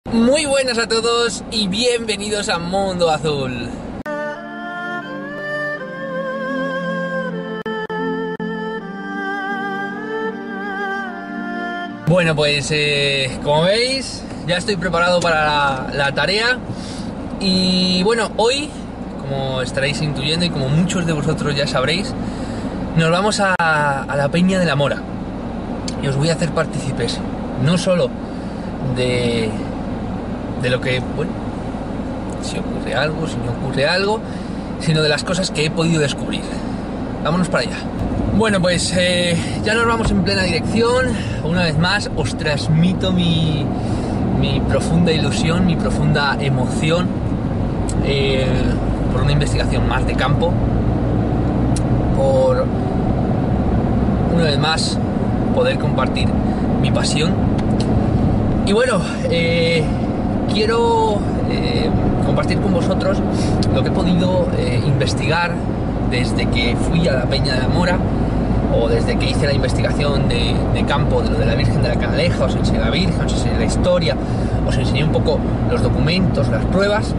Muy buenas a todos y bienvenidos a Mundo Azul. Bueno, pues como veis, ya estoy preparado para la tarea. Y bueno, hoy, como estaréis intuyendo y como muchos de vosotros ya sabréis, nos vamos a la Peña de la Mora. Y os voy a hacer partícipes, no solo de lo que, bueno, si ocurre algo, si no ocurre algo, sino de las cosas que he podido descubrir. Vámonos para allá. Bueno, pues ya nos vamos en plena dirección. Una vez más os transmito mi profunda ilusión, mi profunda emoción por una investigación más de campo, por una vez más poder compartir mi pasión. Y bueno, quiero compartir con vosotros lo que he podido investigar desde que fui a la Peña de la Mora, o desde que hice la investigación de campo de lo de la Virgen de la Canaleja. Os enseñé la Virgen, os enseñé la historia, os enseñé un poco los documentos, las pruebas,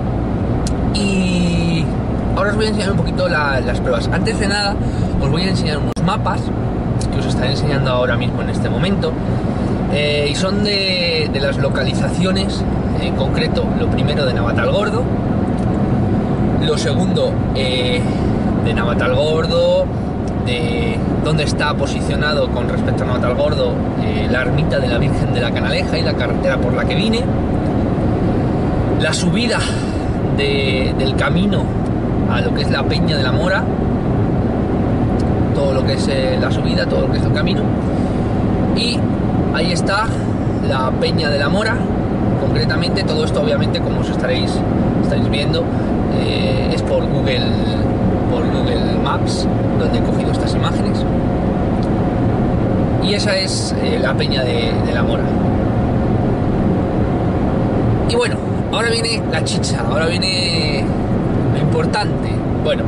y ahora os voy a enseñar un poquito las pruebas. Antes de nada os voy a enseñar unos mapas que os estaré enseñando ahora mismo en este momento, y son de las localizaciones, en concreto lo primero de Navatalgordo, lo segundo de Navatalgordo, de dónde está posicionado con respecto a Navatalgordo la ermita de la Virgen de la Canaleja y la carretera por la que vine, la subida del camino a lo que es la Peña de la Mora, todo lo que es la subida, todo lo que es el camino, y ahí está la Peña de la Mora. Concretamente, todo esto obviamente, como os estáis viendo, es por Google Maps, donde he cogido estas imágenes, y esa es la Peña de la Mora. Y bueno, ahora viene la chicha, ahora viene lo importante. Bueno,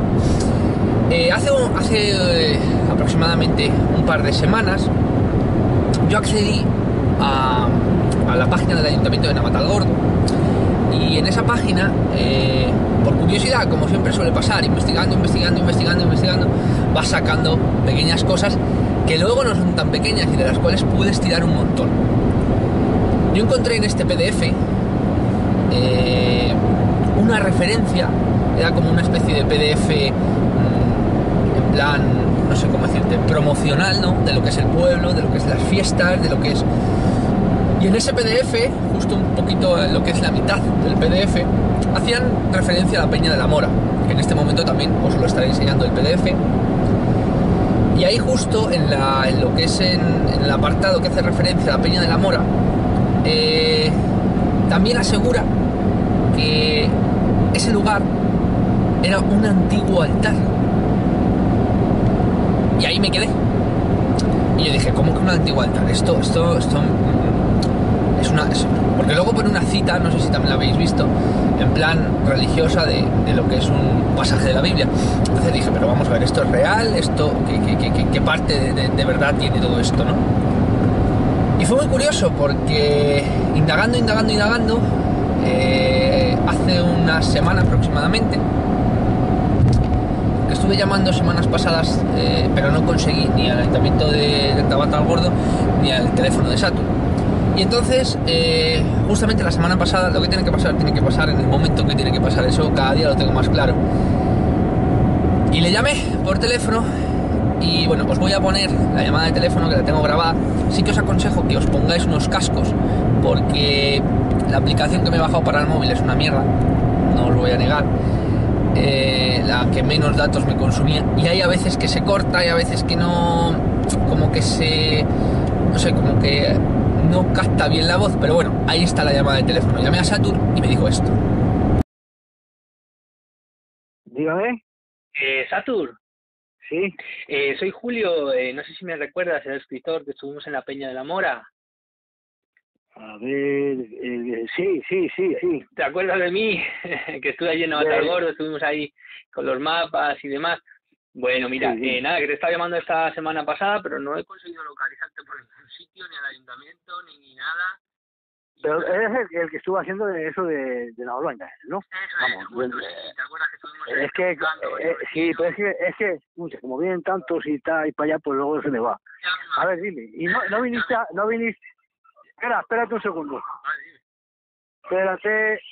hace aproximadamente un par de semanas yo accedí a la página del Ayuntamiento de Navatalgordo, y en esa página, por curiosidad, como siempre suele pasar, investigando, vas sacando pequeñas cosas que luego no son tan pequeñas y de las cuales puedes tirar un montón. Yo encontré en este PDF una referencia, era como una especie de PDF en plan, no sé cómo decirte, promocional, ¿no?, de lo que es el pueblo, de lo que es las fiestas, de lo que es... Y en ese PDF, justo un poquito en lo que es la mitad del PDF, hacían referencia a la Peña de la Mora, que en este momento también os lo estaré enseñando el PDF. Y ahí justo en lo que es en el apartado que hace referencia a la Peña de la Mora, también asegura que ese lugar era un antiguo altar. Y ahí me quedé. Y yo dije, ¿cómo que un antiguo altar? Esto porque luego pone una cita, no sé si también la habéis visto, en plan religiosa de lo que es un pasaje de la Biblia. Entonces dije, pero vamos a ver, ¿esto es real? ¿Esto qué parte de verdad tiene todo esto, no? Y fue muy curioso porque indagando, hace una semana aproximadamente, que estuve llamando semanas pasadas, pero no conseguí ni al Ayuntamiento de Navatalgordo ni al teléfono de Saturn. Y entonces, justamente la semana pasada, lo que tiene que pasar en el momento que tiene que pasar. Eso cada día lo tengo más claro. Y le llamé por teléfono, y bueno, os voy a poner la llamada de teléfono, que la tengo grabada. Sí que os aconsejo que os pongáis unos cascos, porque la aplicación que me he bajado para el móvil es una mierda, no os lo voy a negar. La que menos datos me consumía, y hay a veces que se corta, hay a veces que no, como que no sé, como que no capta bien la voz. Pero bueno, ahí está la llamada de teléfono. Llamé a Saturn y me dijo esto. Dígame. Satur, Sí. soy Julio, no sé si me recuerdas, el escritor que estuvimos en la Peña de la Mora. A ver, sí. ¿Te acuerdas de mí? Que estuve allí en Navatalgordo, estuvimos ahí con los mapas y demás. Bueno, mira, Sí. nada, que te estaba llamando esta semana pasada, pero no he conseguido localizarte por ningún sitio, ni al ayuntamiento, ni nada. Pero es el que estuvo haciendo de eso de la Oloña, ¿no? Eso es, Vamos, justo, sí, ¿te acuerdas que estuvimos es que, sí, pero es que, escucha, como vienen tantos y tal, y para allá, pues luego se me va. A ver, dime, y no viniste, no viniste, espérate un segundo, espérate,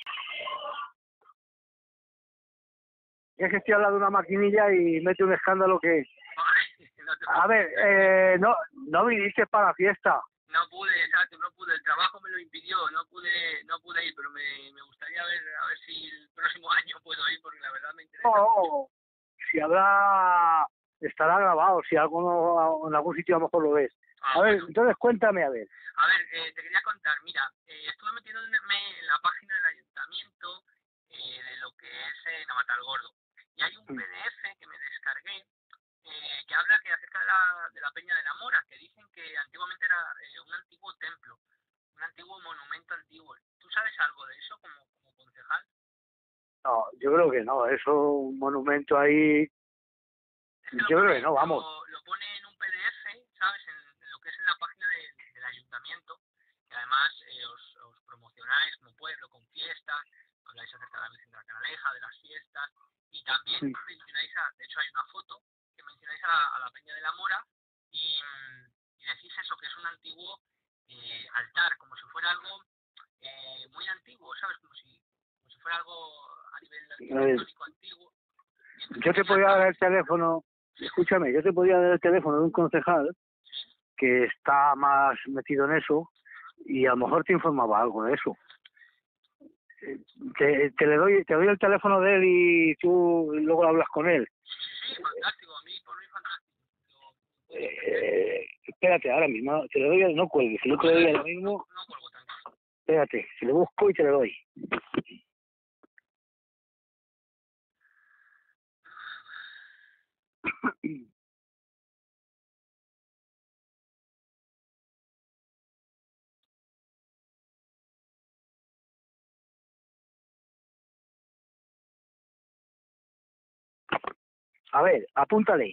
es que estoy hablando de una maquinilla y mete un escándalo que, a ver, no viniste para la fiesta. No pude, exacto, no pude, el trabajo me lo impidió, no pude ir, pero me gustaría ver, a ver si el próximo año puedo ir, porque la verdad me interesa. No, si estará grabado, si algo en algún sitio a lo mejor lo ves. A ver, Bueno. entonces cuéntame, a ver. A ver, te quería contar, mira, estuve metiéndome en la página del ayuntamiento de lo que es Navatalgordo, y hay un PDF que me descargué que habla acerca de la Peña de la Mora, que dicen que antiguamente era un antiguo templo, un antiguo monumento antiguo. ¿Tú sabes algo de eso como concejal? No, yo creo que no, eso, un monumento ahí, yo creo que no, vamos. Lo pone en un PDF, ¿sabes? En lo que es en la página del ayuntamiento, que además os promocionáis como pueblo, con fiestas, habláis acerca de la Virgen de la Canaleja, de las fiestas, y también mencionáis, de hecho hay una foto, que mencionáis a la Peña de la Mora, y decís eso, que es un antiguo altar, como si fuera algo muy antiguo, ¿sabes? Como si fuera algo a nivel arquitectónico antiguo. Yo te podía dar el teléfono, escúchame, yo te podía dar el teléfono de un concejal que está más metido en eso y a lo mejor te informaba algo de eso. Te doy el teléfono de él y tú luego hablas con él. Sí, fantástico, a mí por mí fantástico. Espérate, ahora mismo, te lo doy, no cuelgues, si no te lo doy ahora mismo. No cuelgo tanto. Espérate, si lo busco y te lo doy. A ver, apúntale.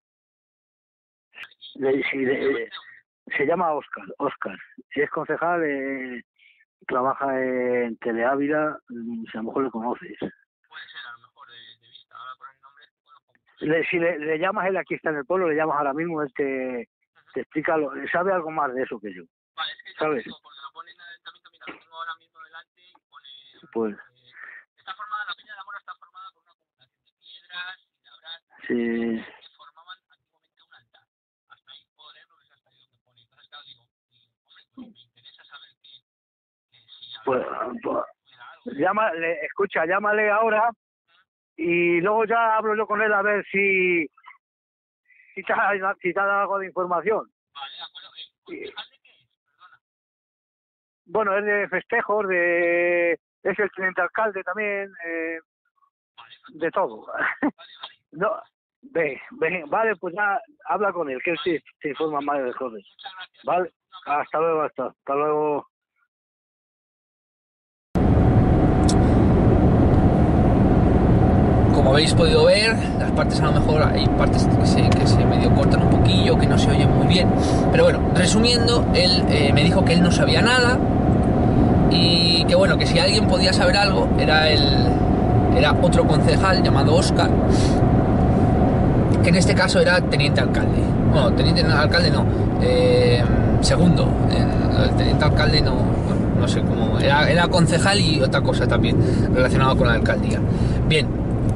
Se llama Oscar. Si es concejal, trabaja en Teleávila, si a lo mejor lo conoces. Puede ser, a lo mejor de vista. Ahora por el nombre, Si le llamas, él aquí está en el pueblo, le llamas ahora mismo, él te explica, sabe algo más de eso que yo. Vale, es que yo ¿Sabes? digo, porque lo pone en el ayuntamiento, mira, lo tengo ahora mismo delante y pone... Pues, está formada, la Peña de la Mora está formada por una acumulación de piedras y labras sí. que formaban antiguamente un altar. Hasta ahí puedo leer porque es hasta ahí lo que pone. Entonces, claro, digo, hombre, pues me interesa saber que si Pues, escucha, llámale ahora y luego ya hablo yo con él a ver si te ha dado algo de información. Vale, de acuerdo. ¿Concejal de qué es? Perdona. Bueno, es de festejos, es el teniente alcalde también, de todo. No, vale, pues ya habla con él, que él sí te informa más de cosas. Vale, hasta luego, hasta luego. Como habéis podido ver, las partes a lo mejor hay partes que se medio cortan un poquillo, que no se oyen muy bien. Pero bueno, resumiendo, él me dijo que él no sabía nada y que bueno, que si alguien podía saber algo era otro concejal llamado Óscar, que en este caso era teniente alcalde. Bueno, teniente alcalde no, segundo. El teniente alcalde no sé cómo, era concejal y otra cosa también relacionada con la alcaldía. Bien.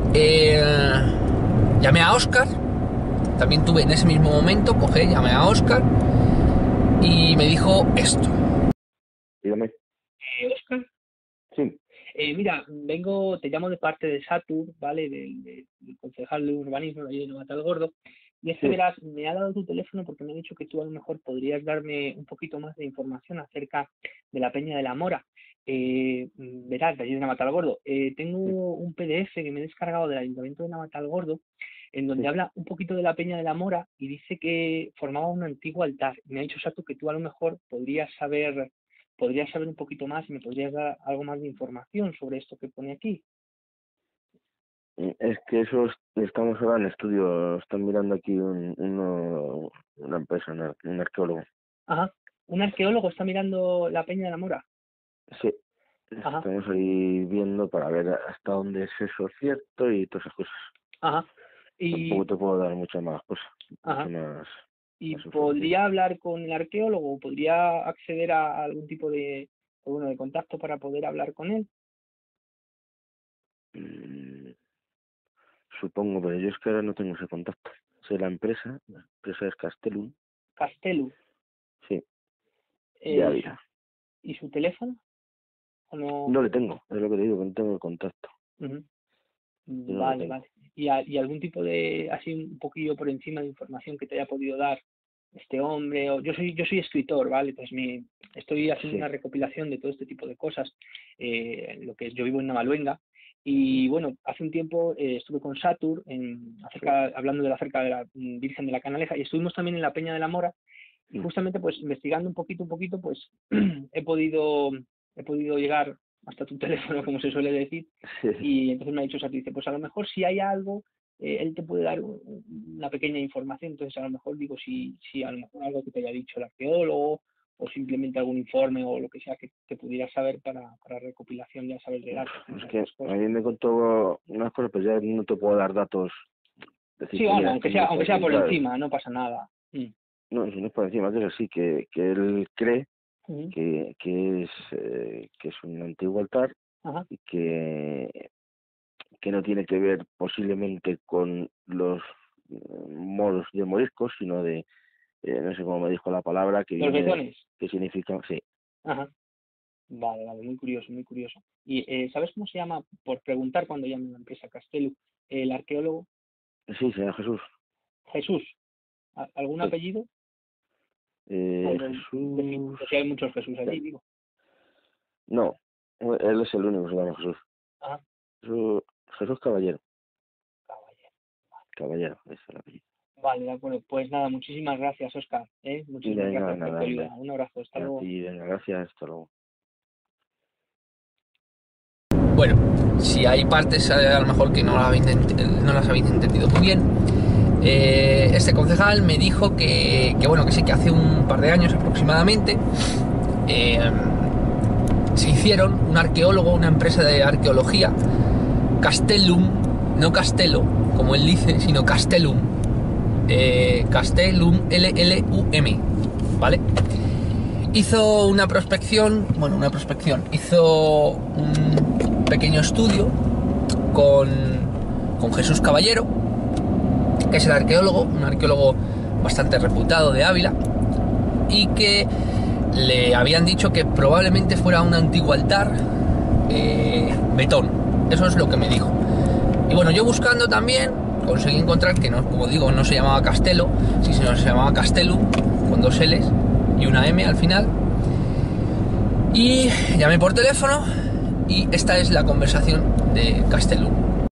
Llamé a Óscar, también tuve en ese mismo momento, llamé a Óscar y me dijo esto. Dígame. Óscar. Sí. Mira, te llamo de parte de Satur, ¿vale? Del concejal de urbanismo de Navatalgordo. Y es que, verás, me ha dado tu teléfono porque me ha dicho que tú a lo mejor podrías darme un poquito más de información acerca de la Peña de la Mora. Verás, de allí de Navatalgordo. Tengo un PDF que me he descargado del Ayuntamiento de Navatalgordo, en donde habla un poquito de la Peña de la Mora y dice que formaba un antiguo altar. Me ha dicho Satur que tú a lo mejor podrías saber un poquito más y me podrías dar algo más de información sobre esto que pone aquí. Es que estamos ahora en estudio, están mirando aquí una empresa, un arqueólogo. Ajá. ¿Un arqueólogo está mirando la Peña de la Mora? Sí, Ajá, estamos ahí viendo para ver hasta dónde es eso cierto y todas esas cosas. ajá. Tampoco Y, te puedo dar mucha más cosas, mucha ajá. ¿Y más información. podría hablar con el arqueólogo? ¿Podría acceder a algún tipo de contacto para poder hablar con él? Mm, Supongo, pero yo es que ahora no tengo ese contacto. Sé la empresa es Castellum, Castelu. sí, de ¿Y Ávila. y su teléfono? ¿O no? No le tengo, es lo que te digo, que no tengo el contacto. Ujú. Yo no lo Vale, tengo. vale. ¿Y algún tipo así un poquillo por encima de información que te haya podido dar este hombre? O yo soy escritor, ¿vale? Pues estoy haciendo una Sí, recopilación de todo este tipo de cosas, lo que yo vivo en Navaluenga. Y bueno, hace un tiempo estuve con Satur sí. hablando acerca de la Virgen de la Canaleja, y estuvimos también en la Peña de la Mora, y Mm. justamente pues investigando un poquito, pues he podido llegar hasta tu teléfono, como se suele decir. Sí, Y entonces me ha dicho Satur, dice, pues a lo mejor si hay algo, él te puede dar una pequeña información. Entonces a lo mejor digo, si a lo mejor algo que te haya dicho el arqueólogo, o simplemente algún informe o lo que sea que pudieras saber para recopilación, ya sabes, de datos, es entre que otras a cosas. mí me contó unas cosas, pero ya no te puedo dar datos, Sí, decirte, bueno, mira, esto es aunque sea así, por ¿sabes? encima, no pasa nada. Mm. No, si no es por encima, que es así, que él cree Ujú. que es un antiguo altar Ajá. y que no tiene que ver posiblemente con los moros de moriscos, sino de, no sé cómo me dijo la palabra, que Los viene, betones. que significa, sí, Ajá. Vale, vale, muy curioso, muy curioso. ¿Y sabes cómo se llama, por preguntar cuando llame a la empresa Castelu, el arqueólogo? sí, Señor Jesús, Jesús. ¿Algún sí, apellido? Algo Jesús, porque hay muchos Jesús allí, digo. no, él es el único que se llama Jesús. Ah, Jesús, Jesús Caballero, caballero. Caballero, ese es el apellido. Vale, de acuerdo. Pues nada, muchísimas gracias, Oscar. Muchísimas Venga, gracias por tu nada, ayuda. hombre, Un abrazo, hasta a luego. ti, venga, gracias, hasta luego. Bueno, si hay partes a lo mejor que no las habéis entendido muy bien, este concejal me dijo que bueno, que sí, que hace un par de años aproximadamente eh, se hicieron un arqueólogo, una empresa de arqueología, Castellum, no Castello, como él dice, sino Castellum, Castellum, LLUM, ¿vale? Hizo hizo un pequeño estudio con Jesús Caballero, que es el arqueólogo, un arqueólogo bastante reputado de Ávila, y que le habían dicho que probablemente fuera un antiguo altar betón. Eso es lo que me dijo. Y bueno, yo buscando también conseguí encontrar que, no, como digo, no se llamaba Castelo, sino se llamaba Castellum, con dos L's y una M al final. Y llamé por teléfono y esta es la conversación de Castellum.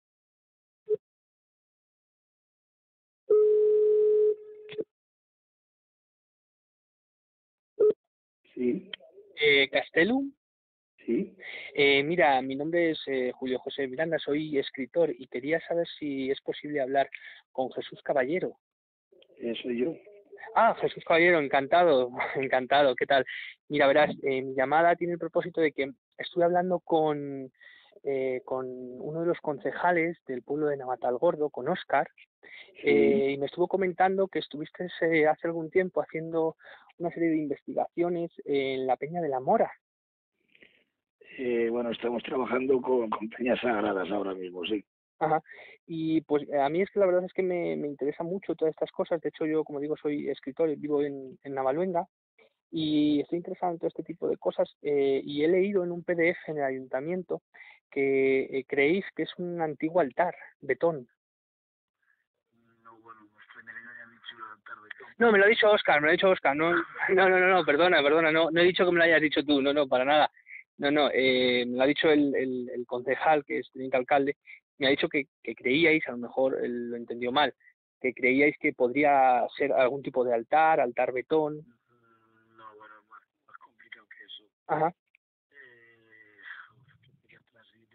Sí, Castelu, sí, mira, mi nombre es Julio José Miranda, soy escritor y quería saber si es posible hablar con Jesús Caballero. soy yo. Ah, Jesús Caballero, encantado, encantado, ¿qué tal? Mira, verás, mi llamada tiene el propósito de que estuve hablando con uno de los concejales del pueblo de Navatalgordo, con Óscar, Sí. y me estuvo comentando que estuviste hace algún tiempo haciendo una serie de investigaciones en la Peña de la Mora. Bueno, estamos trabajando con peñas sagradas ahora mismo, sí. Ajá. Y pues a mí es que la verdad es que me interesa mucho todas estas cosas. De hecho, yo, como digo, soy escritor y vivo en Navaluenga y estoy interesado en todo este tipo de cosas. Y he leído en un PDF en el ayuntamiento que creéis que es un antiguo altar, betón. No, bueno, me extraña que me hayan dicho tarde. No, me lo ha dicho Oscar, No, no, perdona, no he dicho que me lo hayas dicho tú, no, para nada. No, me lo ha dicho el concejal, que es teniente alcalde, me ha dicho que creíais, a lo mejor él lo entendió mal, que creíais que podría ser algún tipo de altar betón. No, bueno, más complicado que eso. Ajá, Que atrás y ya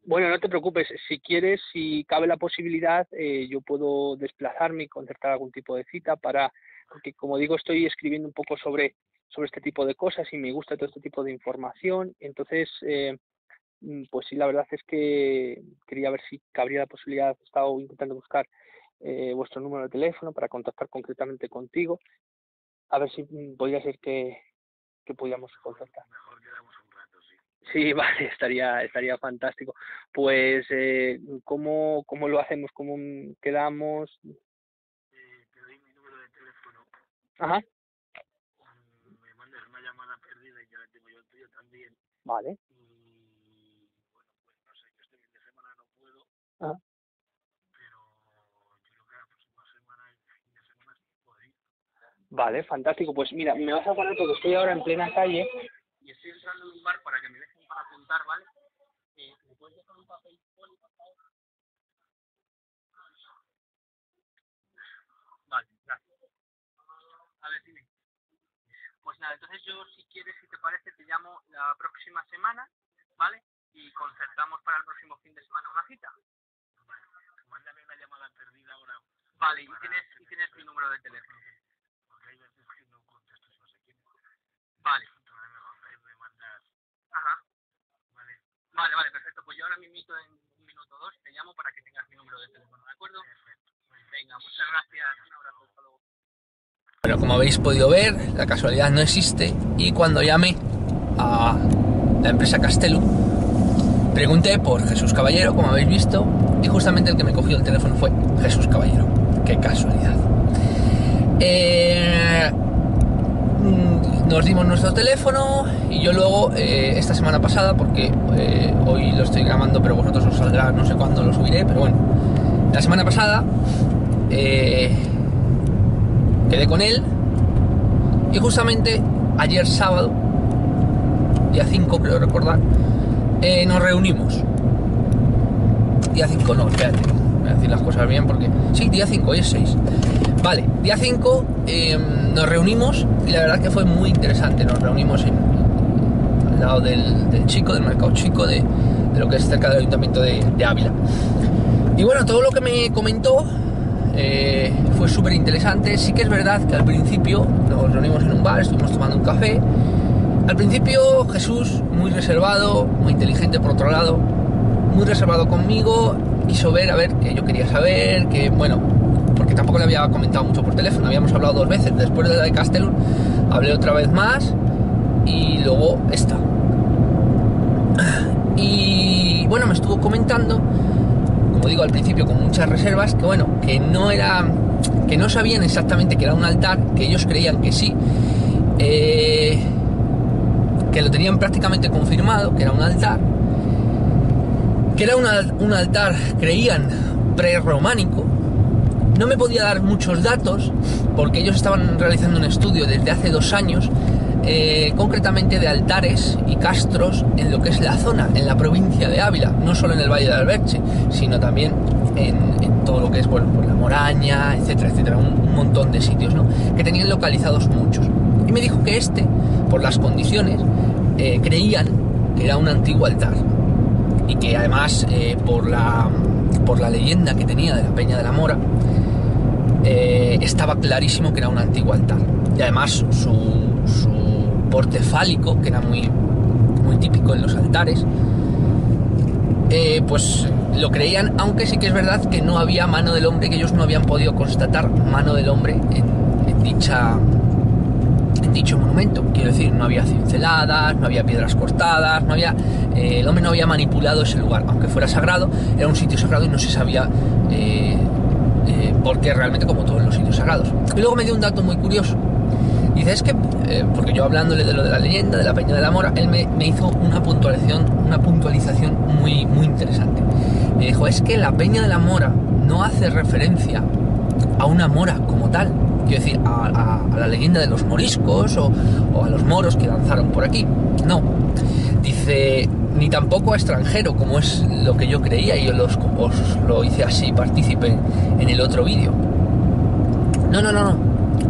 Bueno, no te preocupes, si quieres, si cabe la posibilidad, yo puedo desplazarme y concertar algún tipo de cita porque como digo, estoy escribiendo un poco sobre este tipo de cosas y me gusta todo este tipo de información, entonces, pues sí, la verdad es que quería ver si cabría la posibilidad, he estado intentando buscar vuestro número de teléfono para contactar concretamente contigo, a ver si podría ser que pudiéramos concertar. Sí, vale, estaría fantástico. Pues, ¿cómo lo hacemos? ¿Cómo quedamos? Te doy mi número de teléfono. Ajá. Me mandas una llamada perdida y ya la tengo yo el tuyo también. Vale. Y bueno, pues no sé, yo este fin de semana no puedo, Ajá. pero yo creo que la próxima semana, el fin de semana sí puedo ir. Vale, fantástico. Pues mira, me vas a poner porque estoy ahora en plena calle. Y estoy entrando en un bar para que me dejen para apuntar, ¿vale? ¿Me puedes dejar un papel poli, por favor? Vale, gracias. A ver, dime. Pues nada, entonces yo, si quieres, si te parece, te llamo la próxima semana, ¿vale? Y concertamos para el próximo fin de semana una cita. Vale, mándame una llamada perdida ahora. Vale, y tienes mi número de teléfono. Porque hay veces que no contesto si no sé quién. Vale. Entonces mejor me mandas. Ajá. Vale, perfecto. Pues yo ahora mismo en un minuto o dos te llamo para que tengas mi número de teléfono, ¿de acuerdo? Perfecto. Venga, muchas gracias. Un abrazo. Hasta luego. Bueno, como habéis podido ver, la casualidad no existe y cuando llamé a la empresa Castellum pregunté por Jesús Caballero, como habéis visto, y justamente el que me cogió el teléfono fue Jesús Caballero. ¡Qué casualidad! Nos dimos nuestro teléfono y yo luego, esta semana pasada, porque hoy lo estoy grabando pero vosotros os saldrá, no sé cuándo lo subiré, pero bueno, la semana pasada quedé con él y justamente ayer sábado, día 5 creo recordar, nos reunimos. Día 5 no, espérate, voy a decir las cosas bien porque... Sí, día 5, hoy es 6. Vale, día 5 nos reunimos y la verdad que fue muy interesante. Nos reunimos al lado del Chico, del mercado Chico, de lo que es cerca del Ayuntamiento de Ávila. Y bueno, todo lo que me comentó fue súper interesante. Sí que es verdad que al principio nos reunimos en un bar, estuvimos tomando un café. Al principio Jesús, muy reservado, muy inteligente por otro lado, muy reservado conmigo, quiso ver, a ver, que yo quería saber, que bueno, porque tampoco le había comentado mucho por teléfono, habíamos hablado 2 veces, después de la de Castellum hablé otra vez más y luego esta. Y bueno, me estuvo comentando, como digo al principio con muchas reservas, que bueno, que no sabían exactamente que era un altar, que ellos creían que sí, que lo tenían prácticamente confirmado, que era un altar, que era un altar, creían, prerrománico. No me podía dar muchos datos porque ellos estaban realizando un estudio desde hace 2 años, concretamente de altares y castros en lo que es la zona, en la provincia de Ávila, no solo en el Valle de Alberche, sino también en todo lo que es, bueno, por la Moraña, etcétera, etcétera, un montón de sitios, ¿no?, que tenían localizados muchos. Y me dijo que por las condiciones, creían que era un antiguo altar y que además por la leyenda que tenía de la Peña de la Mora, estaba clarísimo que era un antiguo altar. Y además su porte fálico, que era muy, muy típico en los altares, pues lo creían, aunque sí que es verdad que no había mano del hombre, que ellos no habían podido constatar mano del hombre en dicho monumento. Quiero decir, no había cinceladas, no había piedras cortadas, el hombre no había manipulado ese lugar, aunque fuera sagrado, era un sitio sagrado y no se sabía por qué realmente, como todos los sitios sagrados. Y luego me dio un dato muy curioso. Dice, es que, porque yo hablándole de lo de la leyenda, de la Peña de la Mora, él me hizo una puntualización muy, muy interesante. Me dijo, es que la Peña de la Mora no hace referencia a una mora como tal, quiero decir, a la leyenda de los moriscos o a los moros que danzaron por aquí. No, dice, ni tampoco a extranjero, como es lo que yo creía, y os lo hice así, partícipe en el otro vídeo. No.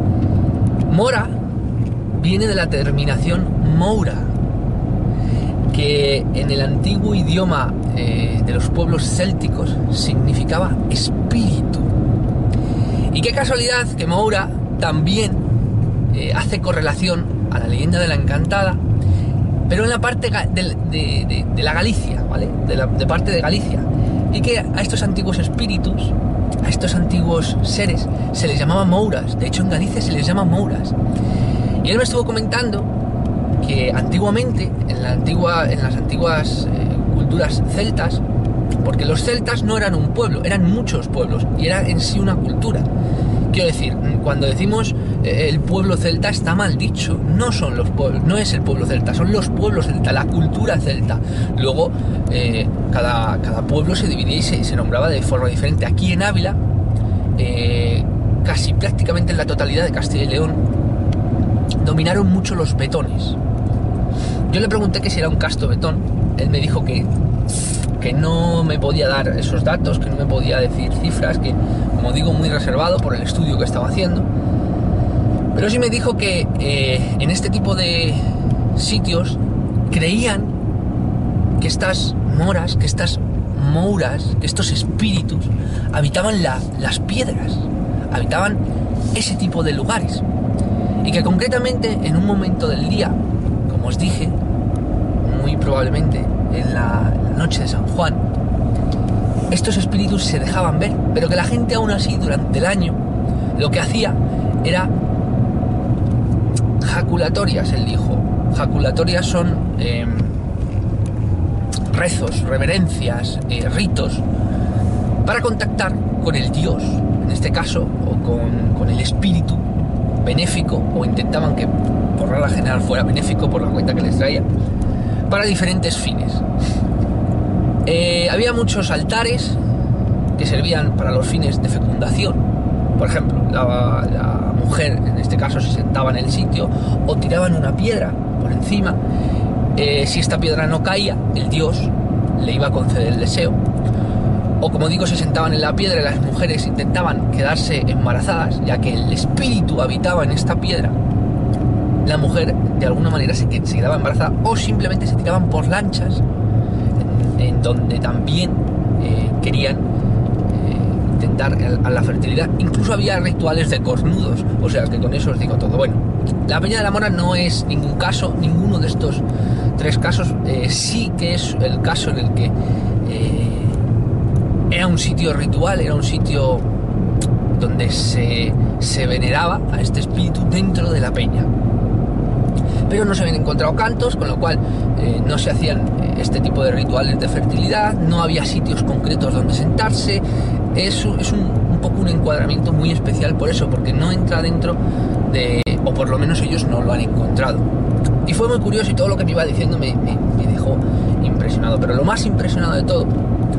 Mora viene de la terminación moura, que en el antiguo idioma de los pueblos célticos significaba espíritu. Y qué casualidad que Moura también hace correlación a la leyenda de la Encantada, pero en la parte de la Galicia, ¿vale? De parte de Galicia. Y que a estos antiguos espíritus, a estos antiguos seres, se les llamaba Mouras. De hecho, en Galicia se les llama Mouras. Y él me estuvo comentando que antiguamente, en las antiguas culturas celtas, porque los celtas no eran un pueblo, eran muchos pueblos, y era en sí una cultura. Quiero decir, cuando decimos el pueblo celta está mal dicho, no son los pueblos, no es el pueblo celta, son los pueblos celta, la cultura celta. Luego, cada pueblo se dividía y se nombraba de forma diferente. Aquí en Ávila, casi prácticamente en la totalidad de Castilla y León, dominaron mucho los betones. Yo le pregunté que si era un casto betón, él me dijo que no me podía dar esos datos, que no me podía decir cifras, que, como digo, muy reservado por el estudio que estaba haciendo. Pero sí me dijo que en este tipo de sitios creían que estas moras, que estas mouras, que estos espíritus habitaban las piedras, habitaban ese tipo de lugares. Y que concretamente en un momento del día, como os dije, muy probablemente en la noche de San Juan, estos espíritus se dejaban ver, pero que la gente aún así durante el año lo que hacía era jaculatorias. Él dijo, jaculatorias son rezos, reverencias, ritos para contactar con el dios, en este caso, o con el espíritu benéfico, o intentaban que por regla general fuera benéfico por la cuenta que les traía, para diferentes fines. Había muchos altares que servían para los fines de fecundación. Por ejemplo, la mujer en este caso se sentaba en el sitio o tiraban una piedra por encima. Si esta piedra no caía, el dios le iba a conceder el deseo. O, como digo, se sentaban en la piedra y las mujeres intentaban quedarse embarazadas, ya que el espíritu habitaba en esta piedra. La mujer de alguna manera se quedaba embarazada, o simplemente se tiraban por lanchas en donde también querían intentar a la fertilidad. Incluso había rituales de cornudos, o sea que con eso os digo todo. Bueno, la Peña de la Mora no es ningún caso, ninguno de estos tres casos. Sí que es el caso en el que era un sitio ritual, era un sitio donde se veneraba a este espíritu dentro de la peña. Pero no se habían encontrado cantos, con lo cual no se hacían este tipo de rituales de fertilidad, no había sitios concretos donde sentarse. Es un poco un encuadramiento muy especial por eso, porque no entra dentro de, o por lo menos ellos no lo han encontrado. Y fue muy curioso, y todo lo que me iba diciendo me dejó impresionado. Pero lo más impresionado de todo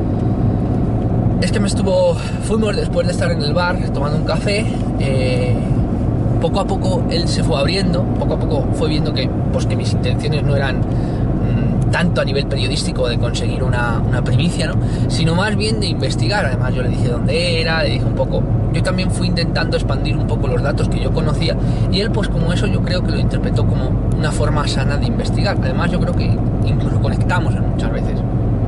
es que fuimos después de estar en el bar tomando un café. Poco a poco él se fue abriendo, poco a poco fue viendo que mis intenciones no eran tanto a nivel periodístico de conseguir una primicia, ¿no?, sino más bien de investigar. Además yo le dije dónde era, le dije un poco, yo también fui intentando expandir un poco los datos que yo conocía, y él pues como eso yo creo que lo interpretó como una forma sana de investigar. Además yo creo que incluso conectamos muchas veces.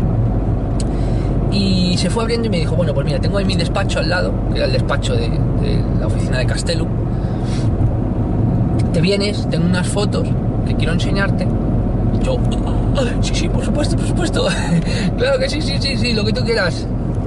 Y se fue abriendo y me dijo, bueno, pues mira, tengo ahí mi despacho al lado, que era el despacho de la oficina de Castellum. Te vienes, tengo unas fotos que quiero enseñarte. Yo, sí, por supuesto, claro que sí, lo que tú quieras,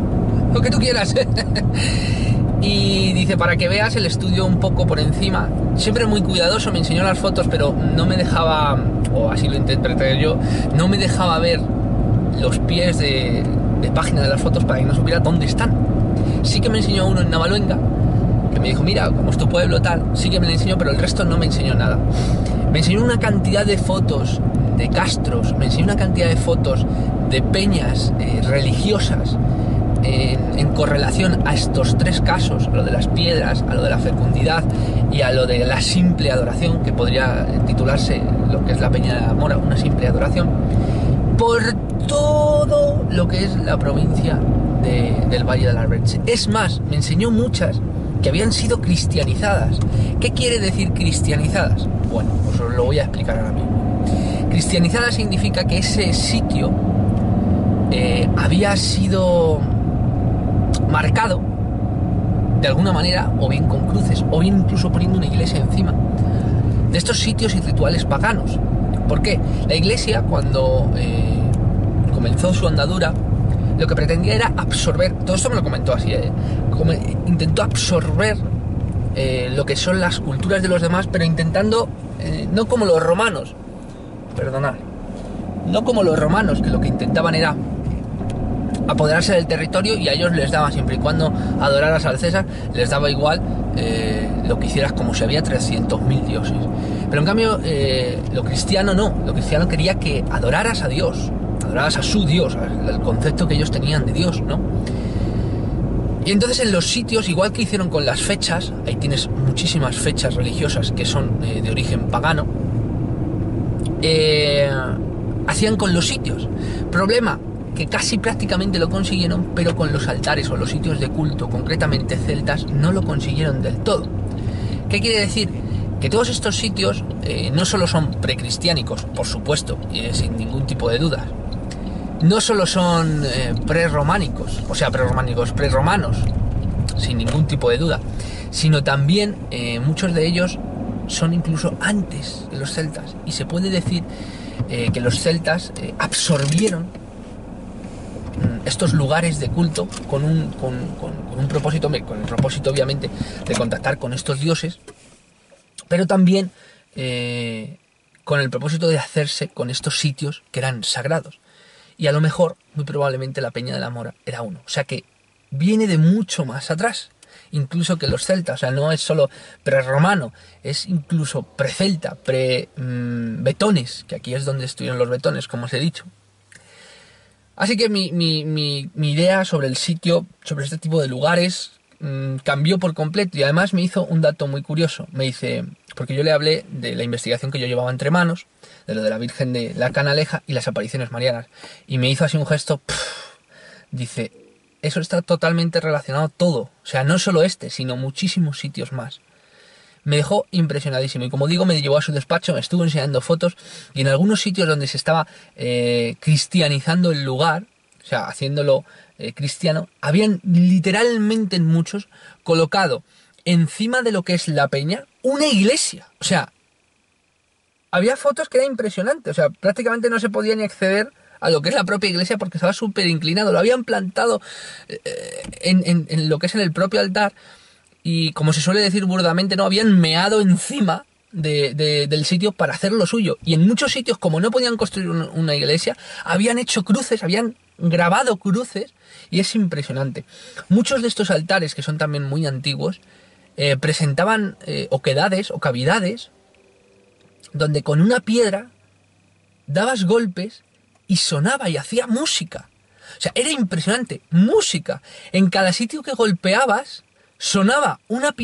Y dice, para que veas el estudio un poco por encima, siempre muy cuidadoso, me enseñó las fotos, pero no me dejaba, o así lo interpreté yo, no me dejaba ver los pies de página de las fotos para que no supiera dónde están. Sí que me enseñó uno en Navaluenga, que me dijo, mira, como es tu pueblo tal, sí que me lo enseñó, pero el resto no me enseñó nada. Me enseñó una cantidad de fotos de castros, me enseñó una cantidad de fotos de peñas religiosas en correlación a estos tres casos, a lo de las piedras, a lo de la fecundidad y a lo de la simple adoración, que podría titularse lo que es la Peña de la Mora, una simple adoración, por todo lo que es la provincia del Valle de la Alberche. Es más, me enseñó muchas que habían sido cristianizadas. ¿Qué quiere decir cristianizadas? Bueno, pues os lo voy a explicar ahora mismo. Cristianizada significa que ese sitio había sido marcado de alguna manera, o bien con cruces, o bien incluso poniendo una iglesia encima de estos sitios y rituales paganos. ¿Por qué? La iglesia, cuando comenzó su andadura, lo que pretendía era absorber, todo esto me lo comentó así, intentó absorber lo que son las culturas de los demás, pero intentando, no como los romanos, no como los romanos, que lo que intentaban era apoderarse del territorio, y a ellos les daba, siempre y cuando adoraras al César, les daba igual lo que hicieras, como si había 300.000 dioses. Pero en cambio, lo cristiano no, lo cristiano quería que adoraras a Dios, adoraras a su Dios, el concepto que ellos tenían de Dios, ¿no? Y entonces en los sitios, igual que hicieron con las fechas, ahí tienes muchísimas fechas religiosas que son de origen pagano, hacían con los sitios. Problema, que casi prácticamente lo consiguieron, pero con los altares o los sitios de culto, concretamente celtas, no lo consiguieron del todo. ¿Qué quiere decir? Que todos estos sitios no solo son precristiánicos, por supuesto, sin ningún tipo de dudas, no solo son prerrománicos, prerromanos, sin ningún tipo de duda, sino también muchos de ellos son incluso antes de los celtas, y se puede decir que los celtas absorbieron estos lugares de culto con un propósito, con el propósito obviamente de contactar con estos dioses, pero también con el propósito de hacerse con estos sitios que eran sagrados. Y a lo mejor, muy probablemente, la Peña de la Mora era uno. O sea que viene de mucho más atrás, incluso que los celtas. O sea, no es solo prerromano, es incluso precelta, betones, que aquí es donde estuvieron los betones, como os he dicho. Así que mi idea sobre el sitio, sobre este tipo de lugares, cambió por completo, y además me hizo un dato muy curioso. Me dice, porque yo le hablé de la investigación que yo llevaba entre manos, de lo de la Virgen de la Canaleja y las apariciones marianas, y me hizo así un gesto, dice, eso está totalmente relacionado todo, o sea, no solo sino muchísimos sitios más. Me dejó impresionadísimo, y como digo, me llevó a su despacho, me estuvo enseñando fotos, y en algunos sitios donde se estaba cristianizando el lugar, o sea, haciéndolo cristiano, habían literalmente en muchos colocado encima de lo que es la peña una iglesia. O sea, había fotos que era impresionante, o sea, prácticamente no se podía ni acceder a lo que es la propia iglesia porque estaba súper inclinado, lo habían plantado en lo que es en el propio altar, y como se suele decir burdamente, no habían meado encima del sitio para hacer lo suyo. Y en muchos sitios, como no podían construir una iglesia, habían hecho cruces, habían grabado cruces, y es impresionante. Muchos de estos altares, que son también muy antiguos, presentaban oquedades o cavidades donde con una piedra dabas golpes y sonaba y hacía música. O sea, era impresionante, música. En cada sitio que golpeabas sonaba una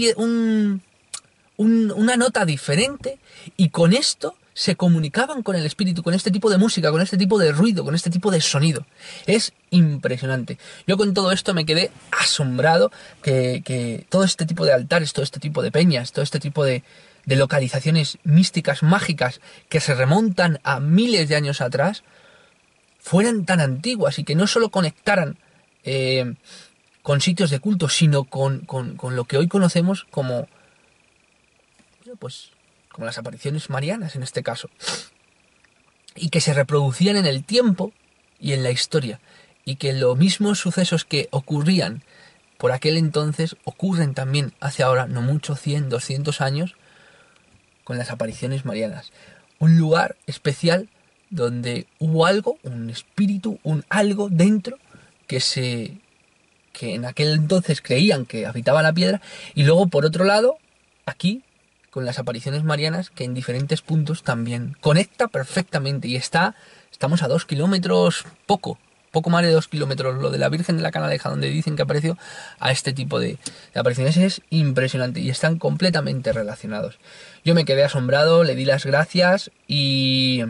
nota diferente, y con esto se comunicaban con el espíritu, con este tipo de música, con este tipo de ruido, con este tipo de sonido. Es impresionante. Yo con todo esto me quedé asombrado que todo este tipo de altares, todo este tipo de peñas, todo este tipo de localizaciones místicas, mágicas, que se remontan a miles de años atrás, fueran tan antiguas, y que no solo conectaran con sitios de culto, sino con lo que hoy conocemos como, como las apariciones marianas en este caso, y que se reproducían en el tiempo y en la historia, y que los mismos sucesos que ocurrían por aquel entonces ocurren también hace ahora, no mucho, 100, 200 años, con las apariciones marianas. Un lugar especial donde hubo algo, un espíritu, un algo dentro que en aquel entonces creían que habitaba la piedra, y luego por otro lado, aquí, con las apariciones marianas, que en diferentes puntos también conecta perfectamente, y estamos a 2 kilómetros, poco más de 2 kilómetros, lo de la Virgen de la Canaleja, donde dicen que apareció, a este tipo de apariciones. Es impresionante, y están completamente relacionados. Yo me quedé asombrado, le di las gracias, y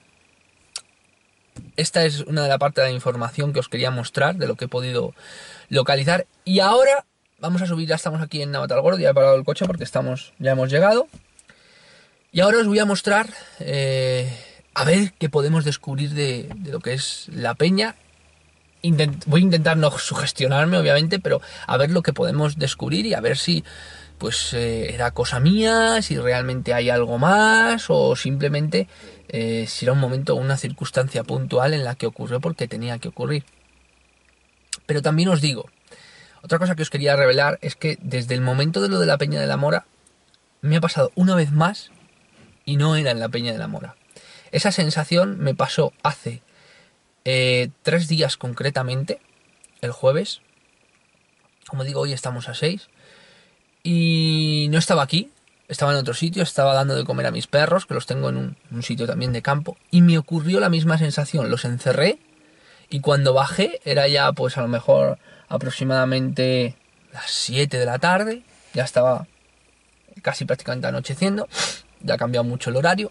esta es una de la parte de la información que os quería mostrar, de lo que he podido localizar. Y ahora vamos a subir, ya estamos aquí en Navalgordo, ya he parado el coche porque ya hemos llegado. Y ahora os voy a mostrar a ver qué podemos descubrir de lo que es la peña. Voy a intentar no sugestionarme, obviamente, pero a ver lo que podemos descubrir y a ver si pues era cosa mía, si realmente hay algo más o simplemente si era un momento o una circunstancia puntual en la que ocurrió porque tenía que ocurrir. Pero también os digo, otra cosa que os quería revelar es que desde el momento de lo de la Peña de la Mora me ha pasado una vez más y no era en la Peña de la Mora. Esa sensación me pasó hace 3 días concretamente, el jueves. Como digo, hoy estamos a 6 y no estaba aquí, estaba en otro sitio, estaba dando de comer a mis perros, que los tengo en un sitio también de campo, y me ocurrió la misma sensación. Los encerré y cuando bajé era ya pues a lo mejor aproximadamente las 7 de la tarde, ya estaba casi prácticamente anocheciendo, ya ha cambiado mucho el horario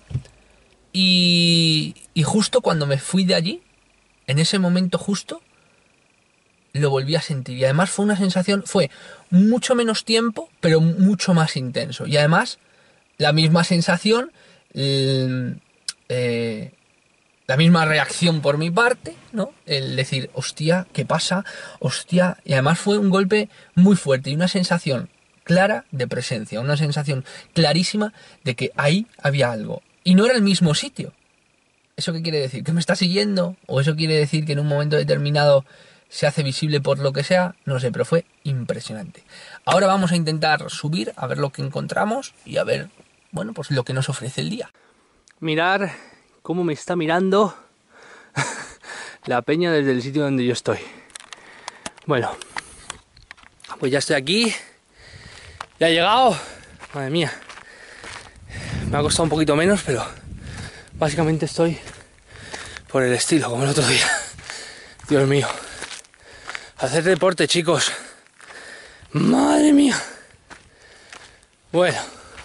y justo cuando me fui de allí, en ese momento justo, lo volví a sentir. Y además fue una sensación, fue mucho menos tiempo, pero mucho más intenso. Y además, la misma sensación, la misma reacción por mi parte, ¿no? El decir, hostia, ¿qué pasa? Hostia. Y además fue un golpe muy fuerte y una sensación clara de presencia, una sensación clarísima de que ahí había algo. Y no era el mismo sitio. ¿Eso qué quiere decir? ¿Que me está siguiendo? ¿O eso quiere decir que en un momento determinado se hace visible por lo que sea? No lo sé, pero fue impresionante. Ahora vamos a intentar subir, a ver lo que encontramos y a ver, bueno, pues lo que nos ofrece el día. Mirar cómo me está mirando la peña desde el sitio donde yo estoy. Bueno, pues ya estoy aquí. Ya he llegado. Madre mía. Me ha costado un poquito menos, pero básicamente estoy por el estilo, como el otro día. Dios mío. Hacer deporte, chicos. Madre mía. Bueno.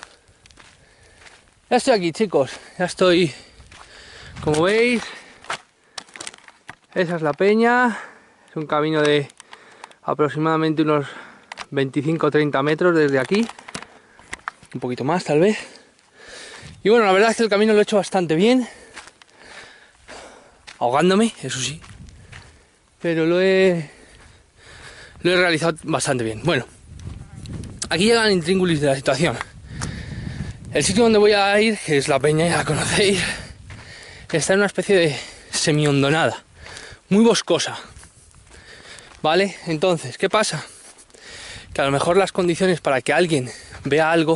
Ya estoy aquí, chicos. Ya estoy. Como veis, esa es la peña. Es un camino de aproximadamente unos 25 o 30 metros desde aquí. Un poquito más, tal vez. Y bueno, la verdad es que el camino lo he hecho bastante bien. Ahogándome, eso sí. Pero lo he realizado bastante bien. Bueno, aquí llega el intríngulis de la situación. El sitio donde voy a ir, que es la peña, ya la conocéis, está en una especie de semi-hondonada, muy boscosa. ¿Vale? Entonces, ¿qué pasa? Que a lo mejor las condiciones para que alguien vea algo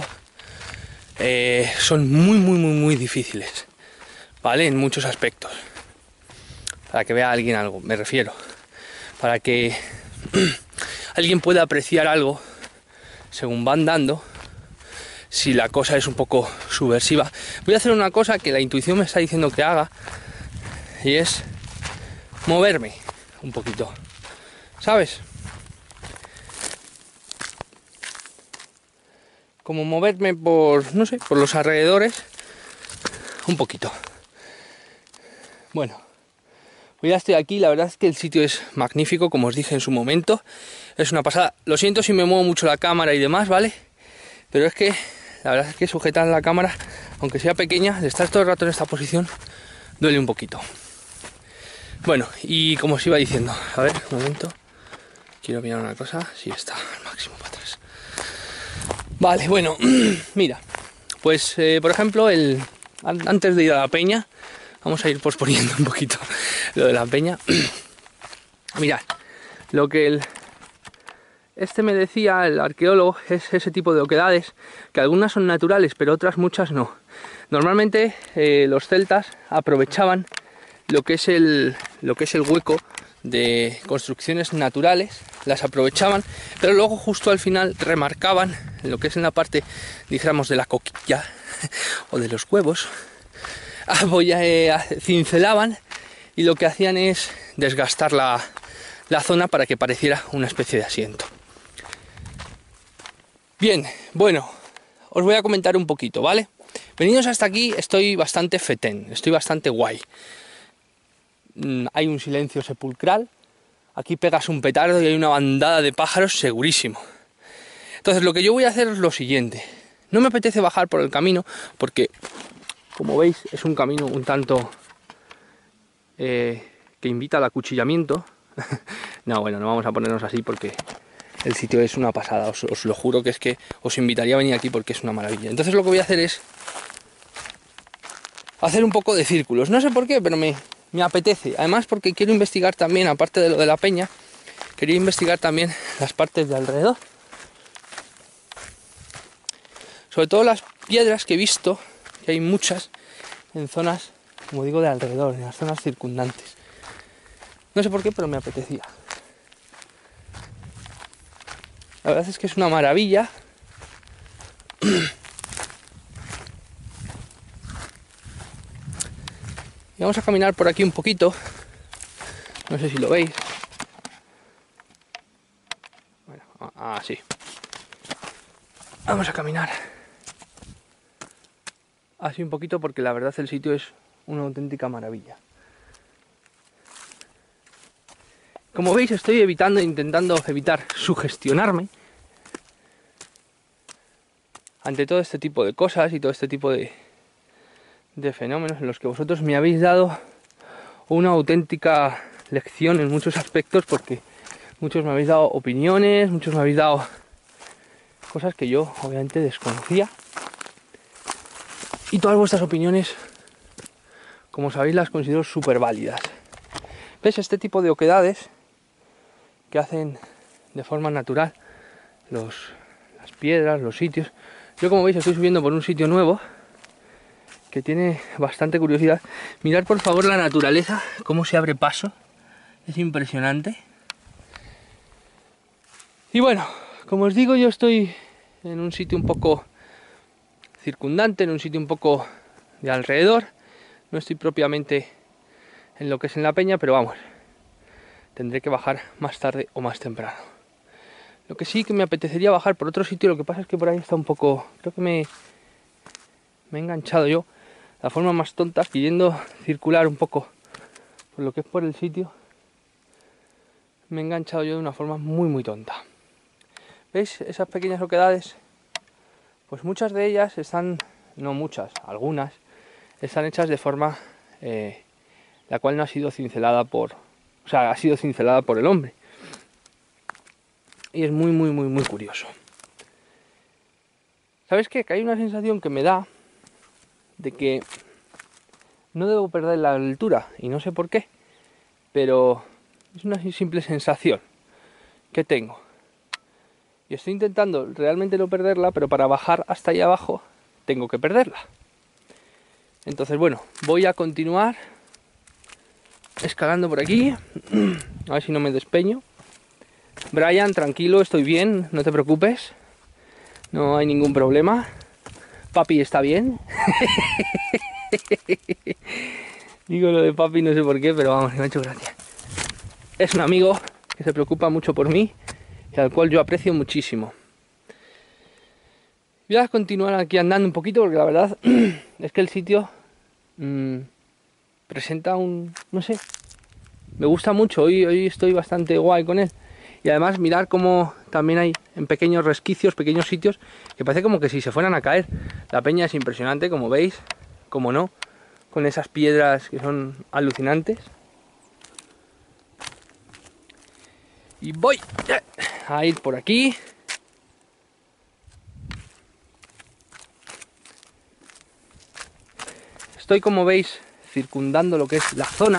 son muy difíciles, ¿vale? En muchos aspectos. Para que vea alguien algo, me refiero. Para que alguien pueda apreciar algo según va andando, si la cosa es un poco subversiva. Voy a hacer una cosa que la intuición me está diciendo que haga, y es moverme un poquito, ¿sabes? Como moverme por, no sé, por los alrededores un poquito. Bueno, pues ya estoy aquí. La verdad es que el sitio es magnífico, como os dije en su momento. Es una pasada. Lo siento si me muevo mucho la cámara y demás, ¿vale? Pero es que la verdad es que sujetar la cámara, aunque sea pequeña, de estar todo el rato en esta posición, duele un poquito. Bueno, y como os iba diciendo, a ver, un momento. Quiero mirar una cosa. Sí, está al máximo para atrás. Vale, bueno, mira, pues por ejemplo, antes de ir a la peña, vamos a ir posponiendo un poquito lo de la peña. Mirad, lo que me decía el arqueólogo es ese tipo de oquedades, que algunas son naturales, pero otras muchas no. Normalmente los celtas aprovechaban lo que es el hueco de construcciones naturales, las aprovechaban, pero luego justo al final remarcaban lo que es en la parte, dijéramos, de la coquilla o de los huevos, cincelaban, y lo que hacían es desgastar la zona para que pareciera una especie de asiento. Bien, bueno, os voy a comentar un poquito, ¿vale? Venidos hasta aquí estoy bastante fetén, estoy bastante guay. Hay un silencio sepulcral. Aquí pegas un petardo y hay una bandada de pájaros segurísimo. Entonces lo que yo voy a hacer es lo siguiente. No me apetece bajar por el camino porque Como veis, es un camino un tanto que invita al acuchillamiento. No, bueno, no vamos a ponernos así porque el sitio es una pasada, os lo juro que es que os invitaría a venir aquí porque es una maravilla. Entonces lo que voy a hacer es hacer un poco de círculos, no sé por qué, pero me apetece, además porque quiero investigar también, aparte de lo de la peña, quería investigar también las partes de alrededor, sobre todo las piedras que he visto, que hay muchas en zonas, como digo, de alrededor, en las zonas circundantes. No sé por qué, pero me apetecía. La verdad es que es una maravilla. Y vamos a caminar por aquí un poquito. No sé si lo veis. Bueno, así. Vamos a caminar así un poquito porque la verdad el sitio es una auténtica maravilla. Como veis, estoy intentando evitar sugestionarme ante todo este tipo de cosas y todo este tipo de fenómenos en los que vosotros me habéis dado una auténtica lección en muchos aspectos, porque muchos me habéis dado opiniones, muchos me habéis dado cosas que yo obviamente desconocía, y todas vuestras opiniones, como sabéis, las considero súper válidas. ¿Ves? Este tipo de oquedades que hacen de forma natural las piedras, los sitios. Yo, como veis, estoy subiendo por un sitio nuevo que tiene bastante curiosidad. Mirad por favor la naturaleza, cómo se abre paso, es impresionante. Y bueno, como os digo, yo estoy en un sitio un poco circundante, en un sitio un poco de alrededor. No estoy propiamente en lo que es en la peña, pero vamos, tendré que bajar más tarde o más temprano. Lo que sí que me apetecería bajar por otro sitio, lo que pasa es que por ahí está un poco... Creo que me he enganchado yo, la forma más tonta, queriendo circular un poco por lo que es por el sitio. Me he enganchado yo de una forma muy muy tonta. ¿Veis esas pequeñas oquedades? Pues muchas de ellas están... No muchas, algunas están hechas de forma... la cual no ha sido cincelada por... O sea, ha sido cincelada por el hombre. Y es muy, muy, muy, muy curioso. ¿Sabes qué? Que hay una sensación que me da de que no debo perder la altura. Y no sé por qué. Pero es una simple sensación que tengo. Y estoy intentando realmente no perderla, pero para bajar hasta ahí abajo tengo que perderla. Entonces, bueno, voy a continuar escalando por aquí. A ver si no me despeño. Brian, tranquilo, estoy bien, no te preocupes. No hay ningún problema. Papi está bien. Digo lo de papi, no sé por qué, pero vamos, me ha hecho gracia. Es un amigo que se preocupa mucho por mí y al cual yo aprecio muchísimo. Voy a continuar aquí andando un poquito porque la verdad es que el sitio presenta un... no sé, me gusta mucho, hoy estoy bastante guay con él. Y además mirar cómo también hay en pequeños resquicios, pequeños sitios, que parece como que si se fueran a caer. La peña es impresionante, como veis, como no, con esas piedras que son alucinantes. Y voy a ir por aquí. Estoy, como veis, circundando lo que es la zona.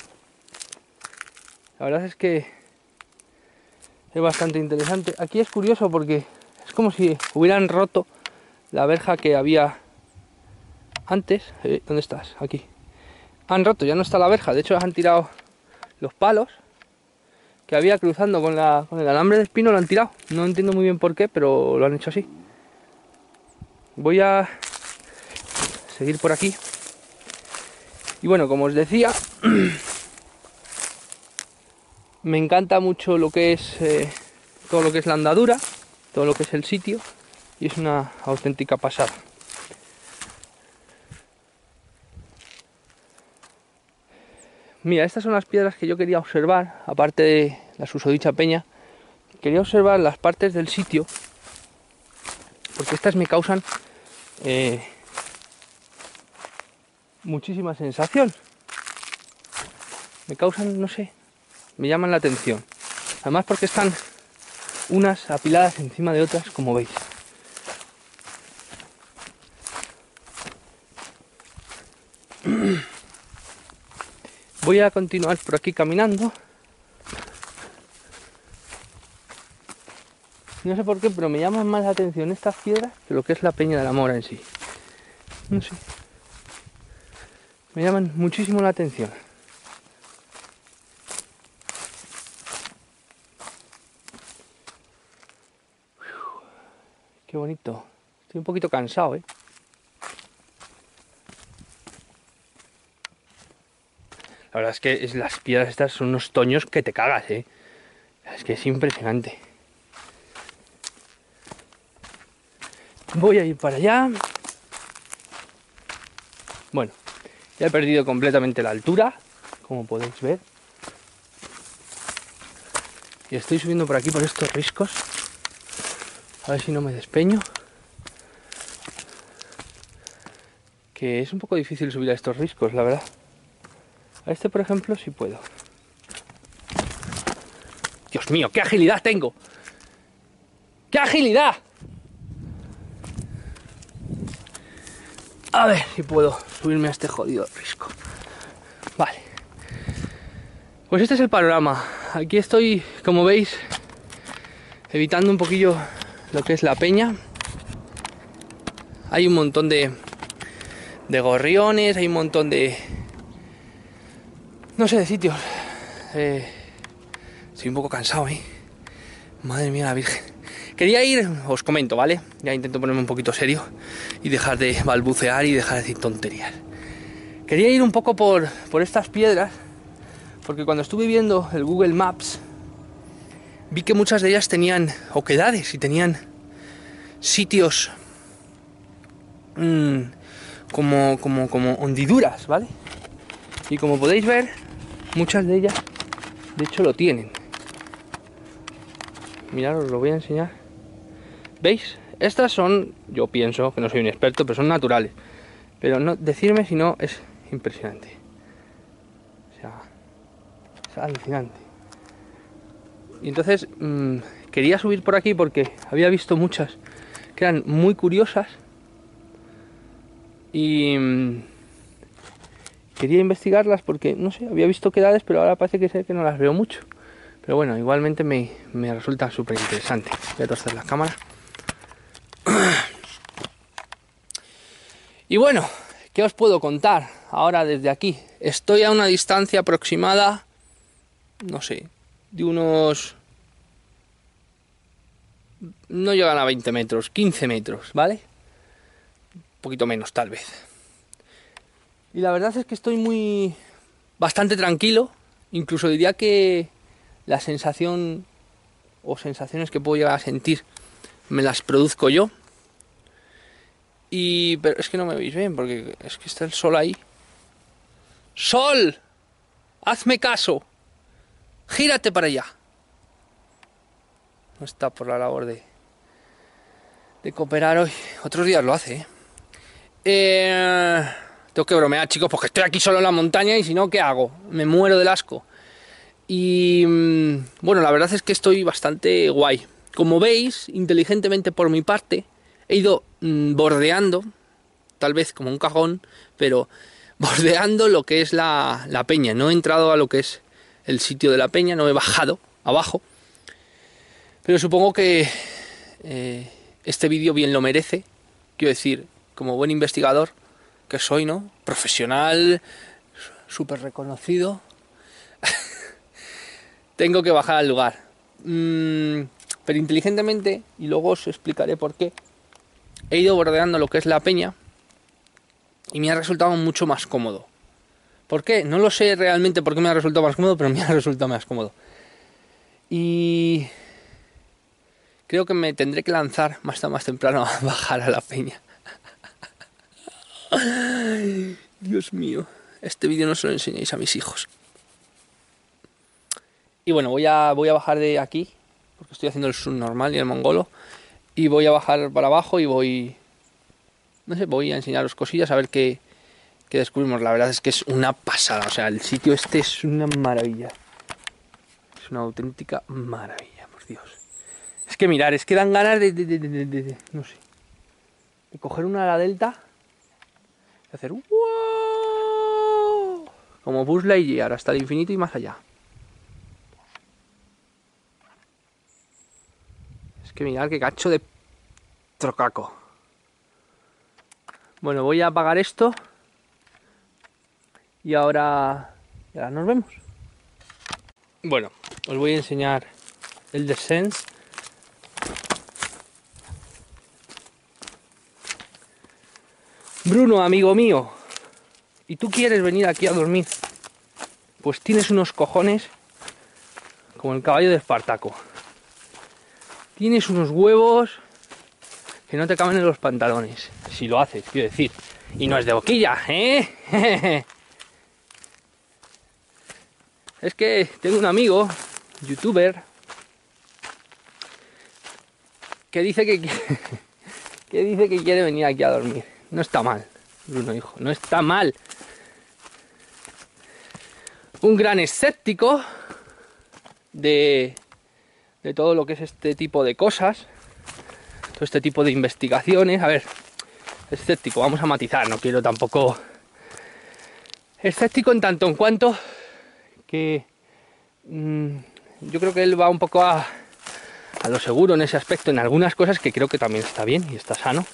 La verdad es que es bastante interesante. Aquí es curioso porque es como si hubieran roto la verja que había antes. ¿Dónde estás? Aquí. Han roto, ya no está la verja. De hecho, han tirado los palos que había cruzando con el alambre de espino, lo han tirado. No entiendo muy bien por qué, pero lo han hecho así. Voy a seguir por aquí. Y bueno, como os decía, me encanta mucho lo que es todo lo que es la andadura, todo lo que es el sitio, y es una auténtica pasada. Mira, estas son las piedras que yo quería observar, aparte de la susodicha peña. Quería observar las partes del sitio, porque estas me causan muchísima sensación. Me causan, no sé, me llaman la atención. Además porque están unas apiladas encima de otras, como veis. Voy a continuar por aquí caminando. No sé por qué, pero me llaman más la atención estas piedras que lo que es la Peña de la Mora en sí. No sé. Me llaman muchísimo la atención. Qué bonito. Estoy un poquito cansado, ¿eh? La verdad es que las piedras estas son unos toños que te cagas, ¿eh? Es que es impresionante. Voy a ir para allá. Bueno, ya he perdido completamente la altura, como podéis ver. Y estoy subiendo por aquí, por estos riscos. A ver si no me despeño. Que es un poco difícil subir a estos riscos, la verdad. A este, por ejemplo, sí puedo. Dios mío, qué agilidad tengo. ¡Qué agilidad! A ver si puedo subirme a este jodido risco. Vale. Pues este es el panorama. Aquí estoy, como veis, evitando un poquillo lo que es la peña. Hay un montón de gorriones, hay un montón de... no sé, de sitios. Estoy un poco cansado, ¿eh? Madre mía la Virgen. Quería ir, os comento, ¿vale? Ya intento ponerme un poquito serio y dejar de balbucear y dejar de decir tonterías. Quería ir un poco por estas piedras, porque cuando estuve viendo el Google Maps, vi que muchas de ellas tenían oquedades y tenían sitios como hendiduras, ¿vale? Y como podéis ver, muchas de ellas, de hecho, lo tienen. Mirad, os lo voy a enseñar. ¿Veis? Estas son, yo pienso, que no soy un experto, pero son naturales. Pero no, decirme si no, es impresionante. O sea, es alucinante. Y entonces quería subir por aquí porque había visto muchas que eran muy curiosas. Y quería investigarlas porque, no sé, había visto quedades, pero ahora parece que no las veo mucho. Pero bueno, igualmente me resulta súper interesante. Voy a torcer la cámara. Y bueno, ¿qué os puedo contar ahora desde aquí? Estoy a una distancia aproximada, no sé, de unos... no llegan a 20 metros, 15 metros, ¿vale? Un poquito menos, tal vez. Y la verdad es que estoy bastante tranquilo. Incluso diría que la sensación o sensaciones que puedo llegar a sentir me las produzco yo. Pero es que no me veis bien porque es que está el sol ahí. ¡Sol! ¡Hazme caso! ¡Gírate para allá! No está por la labor de cooperar hoy. Otros días lo hace, Tengo que bromear, chicos, porque estoy aquí solo en la montaña y si no, ¿qué hago? Me muero del asco. Y bueno, la verdad es que estoy bastante guay. Como veis, inteligentemente por mi parte, he ido bordeando, tal vez como un cajón, pero bordeando lo que es la peña. No he entrado a lo que es el sitio de la peña, no he bajado abajo. Pero supongo que este vídeo bien lo merece. Quiero decir, como buen investigador que soy, ¿no? Profesional, súper reconocido. Tengo que bajar al lugar. Pero inteligentemente, y luego os explicaré por qué, he ido bordeando lo que es la peña y me ha resultado mucho más cómodo. ¿Por qué? No lo sé realmente por qué me ha resultado más cómodo, pero me ha resultado más cómodo. Y creo que me tendré que lanzar más temprano a bajar a la peña. Ay, Dios mío, este vídeo no se lo enseñéis a mis hijos. Y bueno, voy a bajar de aquí, porque estoy haciendo el subnormal y el mongolo, y voy a bajar para abajo y voy a enseñaros cosillas, a ver qué que descubrimos, la verdad es que es una pasada. O sea, el sitio este es una maravilla. Es una auténtica maravilla, por Dios. Es que mirar, es que dan ganas de no sé, de coger una ala delta y hacer ¡wow! Como Buzz Lightyear hasta el infinito y más allá. Es que mirad qué cacho de trocaco. Bueno, voy a apagar esto y ahora nos vemos. Bueno, os voy a enseñar el descent. Bruno, amigo mío, ¿y tú quieres venir aquí a dormir? Pues tienes unos cojones como el caballo de Espartaco. Tienes unos huevos que no te caben en los pantalones. Si lo haces, quiero decir. Y no es de boquilla, ¿eh? Es que tengo un amigo, youtuber, que dice que quiere venir aquí a dormir. No está mal, Bruno, hijo, no está mal. Un gran escéptico de todo lo que es este tipo de cosas, todo este tipo de investigaciones. A ver, escéptico, vamos a matizar, no quiero tampoco... Escéptico en tanto en cuanto que yo creo que él va un poco a lo seguro en ese aspecto, en algunas cosas que creo que también está bien y está sano.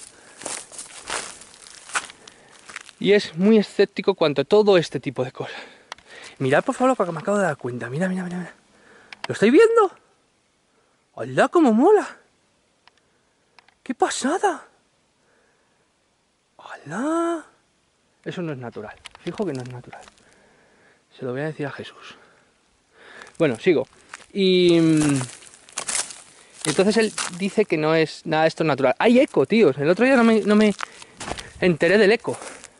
Y es muy escéptico cuanto a todo este tipo de cosas. Mirad por favor, porque me acabo de dar cuenta. Mira. ¿Lo estáis viendo? ¡Hola, cómo mola! ¡Qué pasada! ¡Hola! Eso no es natural. Fijo que no es natural. Se lo voy a decir a Jesús. Bueno, sigo. Y entonces él dice que no es nada de esto natural. Hay eco, tíos. El otro día no me enteré del eco.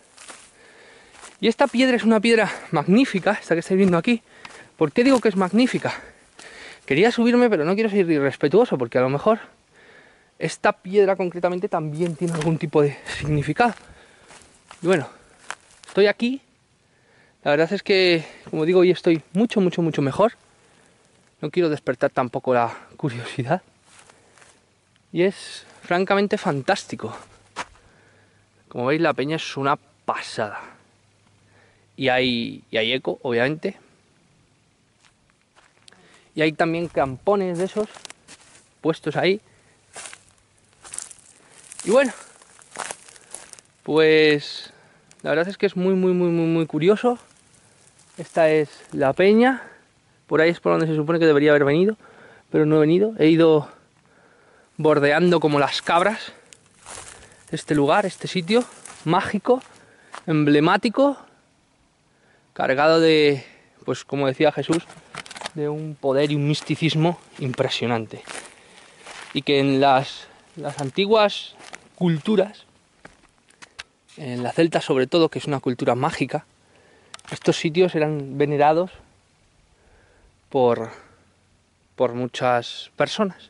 Y esta piedra es una piedra magnífica, esta que estáis viendo aquí. ¿Por qué digo que es magnífica? Quería subirme, pero no quiero ser irrespetuoso, porque a lo mejor esta piedra concretamente también tiene algún tipo de significado. Y bueno, estoy aquí. La verdad es que, como digo, hoy estoy mucho mejor. No quiero despertar tampoco la curiosidad. Y es francamente fantástico. Como veis, la peña es una pasada. Y hay eco, obviamente. Y hay también campones de esos puestos ahí. Y bueno, pues la verdad es que es muy curioso. Esta es la peña. Por ahí es por donde se supone que debería haber venido, pero no he venido. He ido bordeando como las cabras este lugar, este sitio mágico, emblemático, cargado de, pues como decía Jesús, de un poder y un misticismo impresionante. Y que en las antiguas culturas, en la celta sobre todo, que es una cultura mágica, estos sitios eran venerados por muchas personas.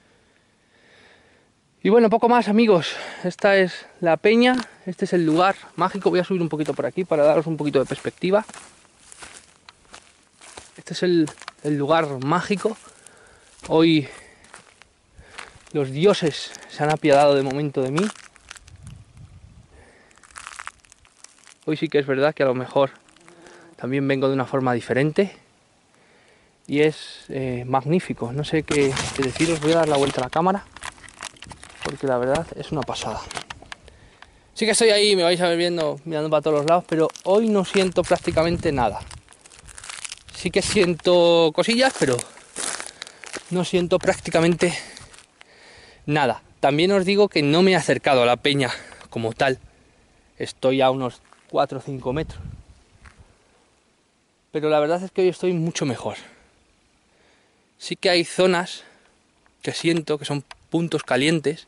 Y bueno, poco más, amigos. Esta es la peña, este es el lugar mágico. Voy a subir un poquito por aquí para daros un poquito de perspectiva. Este es el lugar mágico. Hoy los dioses se han apiadado de momento de mí. Hoy sí que es verdad que a lo mejor también vengo de una forma diferente. Y es magnífico. No sé qué deciros. Voy a dar la vuelta a la cámara, porque la verdad es una pasada. Sí que estoy ahí, me vais a ver mirando para todos los lados, pero hoy no siento prácticamente nada. Sí que siento cosillas, pero no siento prácticamente nada. También os digo que no me he acercado a la peña como tal. Estoy a unos 4 o 5 metros. Pero la verdad es que hoy estoy mucho mejor. Sí que hay zonas que siento que son puntos calientes,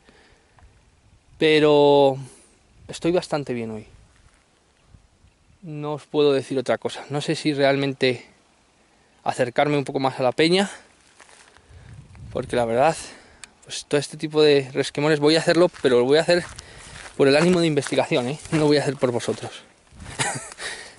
pero estoy bastante bien hoy. No os puedo decir otra cosa. No sé si realmente acercarme un poco más a la peña, porque la verdad, pues todo este tipo de resquemores voy a hacerlo, pero lo voy a hacer por el ánimo de investigación, ¿eh? No lo voy a hacer por vosotros.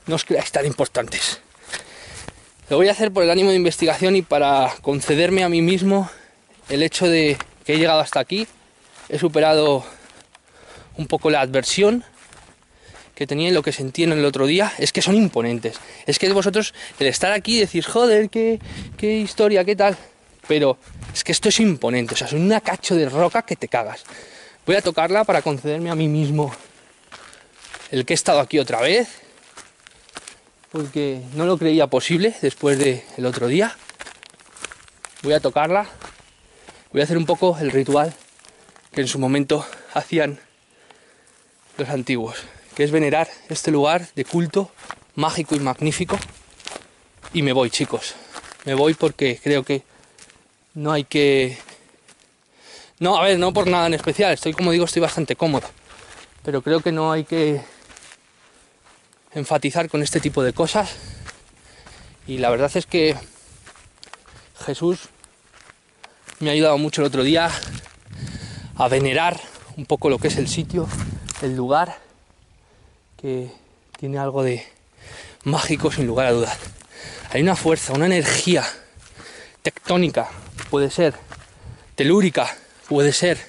no os creáis tan importantes. Lo voy a hacer por el ánimo de investigación y para concederme a mí mismo el hecho de que he llegado hasta aquí, he superado un poco la adversión que tenía y lo que sentí en el otro día. Es que son imponentes. Es que vosotros, el estar aquí, decís, joder, qué historia, qué tal. Pero es que esto es imponente, o sea, es una cacho de roca que te cagas. Voy a tocarla para concederme a mí mismo el que he estado aquí otra vez, porque no lo creía posible después del otro día. Voy a tocarla, voy a hacer un poco el ritual que en su momento hacían los antiguos, que es venerar este lugar de culto mágico y magnífico. Y me voy, chicos, me voy porque creo que no hay que... No, a ver, no por nada en especial, como digo, estoy bastante cómodo, pero creo que no hay que enfatizar con este tipo de cosas. Y la verdad es que Jesús me ha ayudado mucho el otro día a venerar un poco lo que es el sitio, el lugar, que tiene algo de mágico sin lugar a dudas. Hay una fuerza, una energía tectónica, puede ser telúrica, puede ser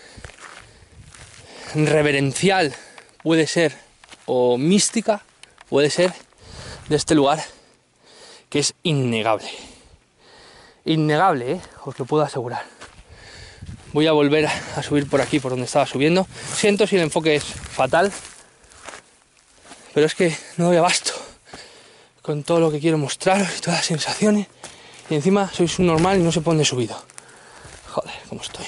reverencial, puede ser, o mística, puede ser, de este lugar, que es innegable. Innegable, os lo puedo asegurar. Voy a volver a subir por aquí, por donde estaba subiendo. Siento si el enfoque es fatal, pero es que no doy abasto con todo lo que quiero mostraros y todas las sensaciones. Y encima sois un normal y no sé por dónde he subido. Joder, cómo estoy.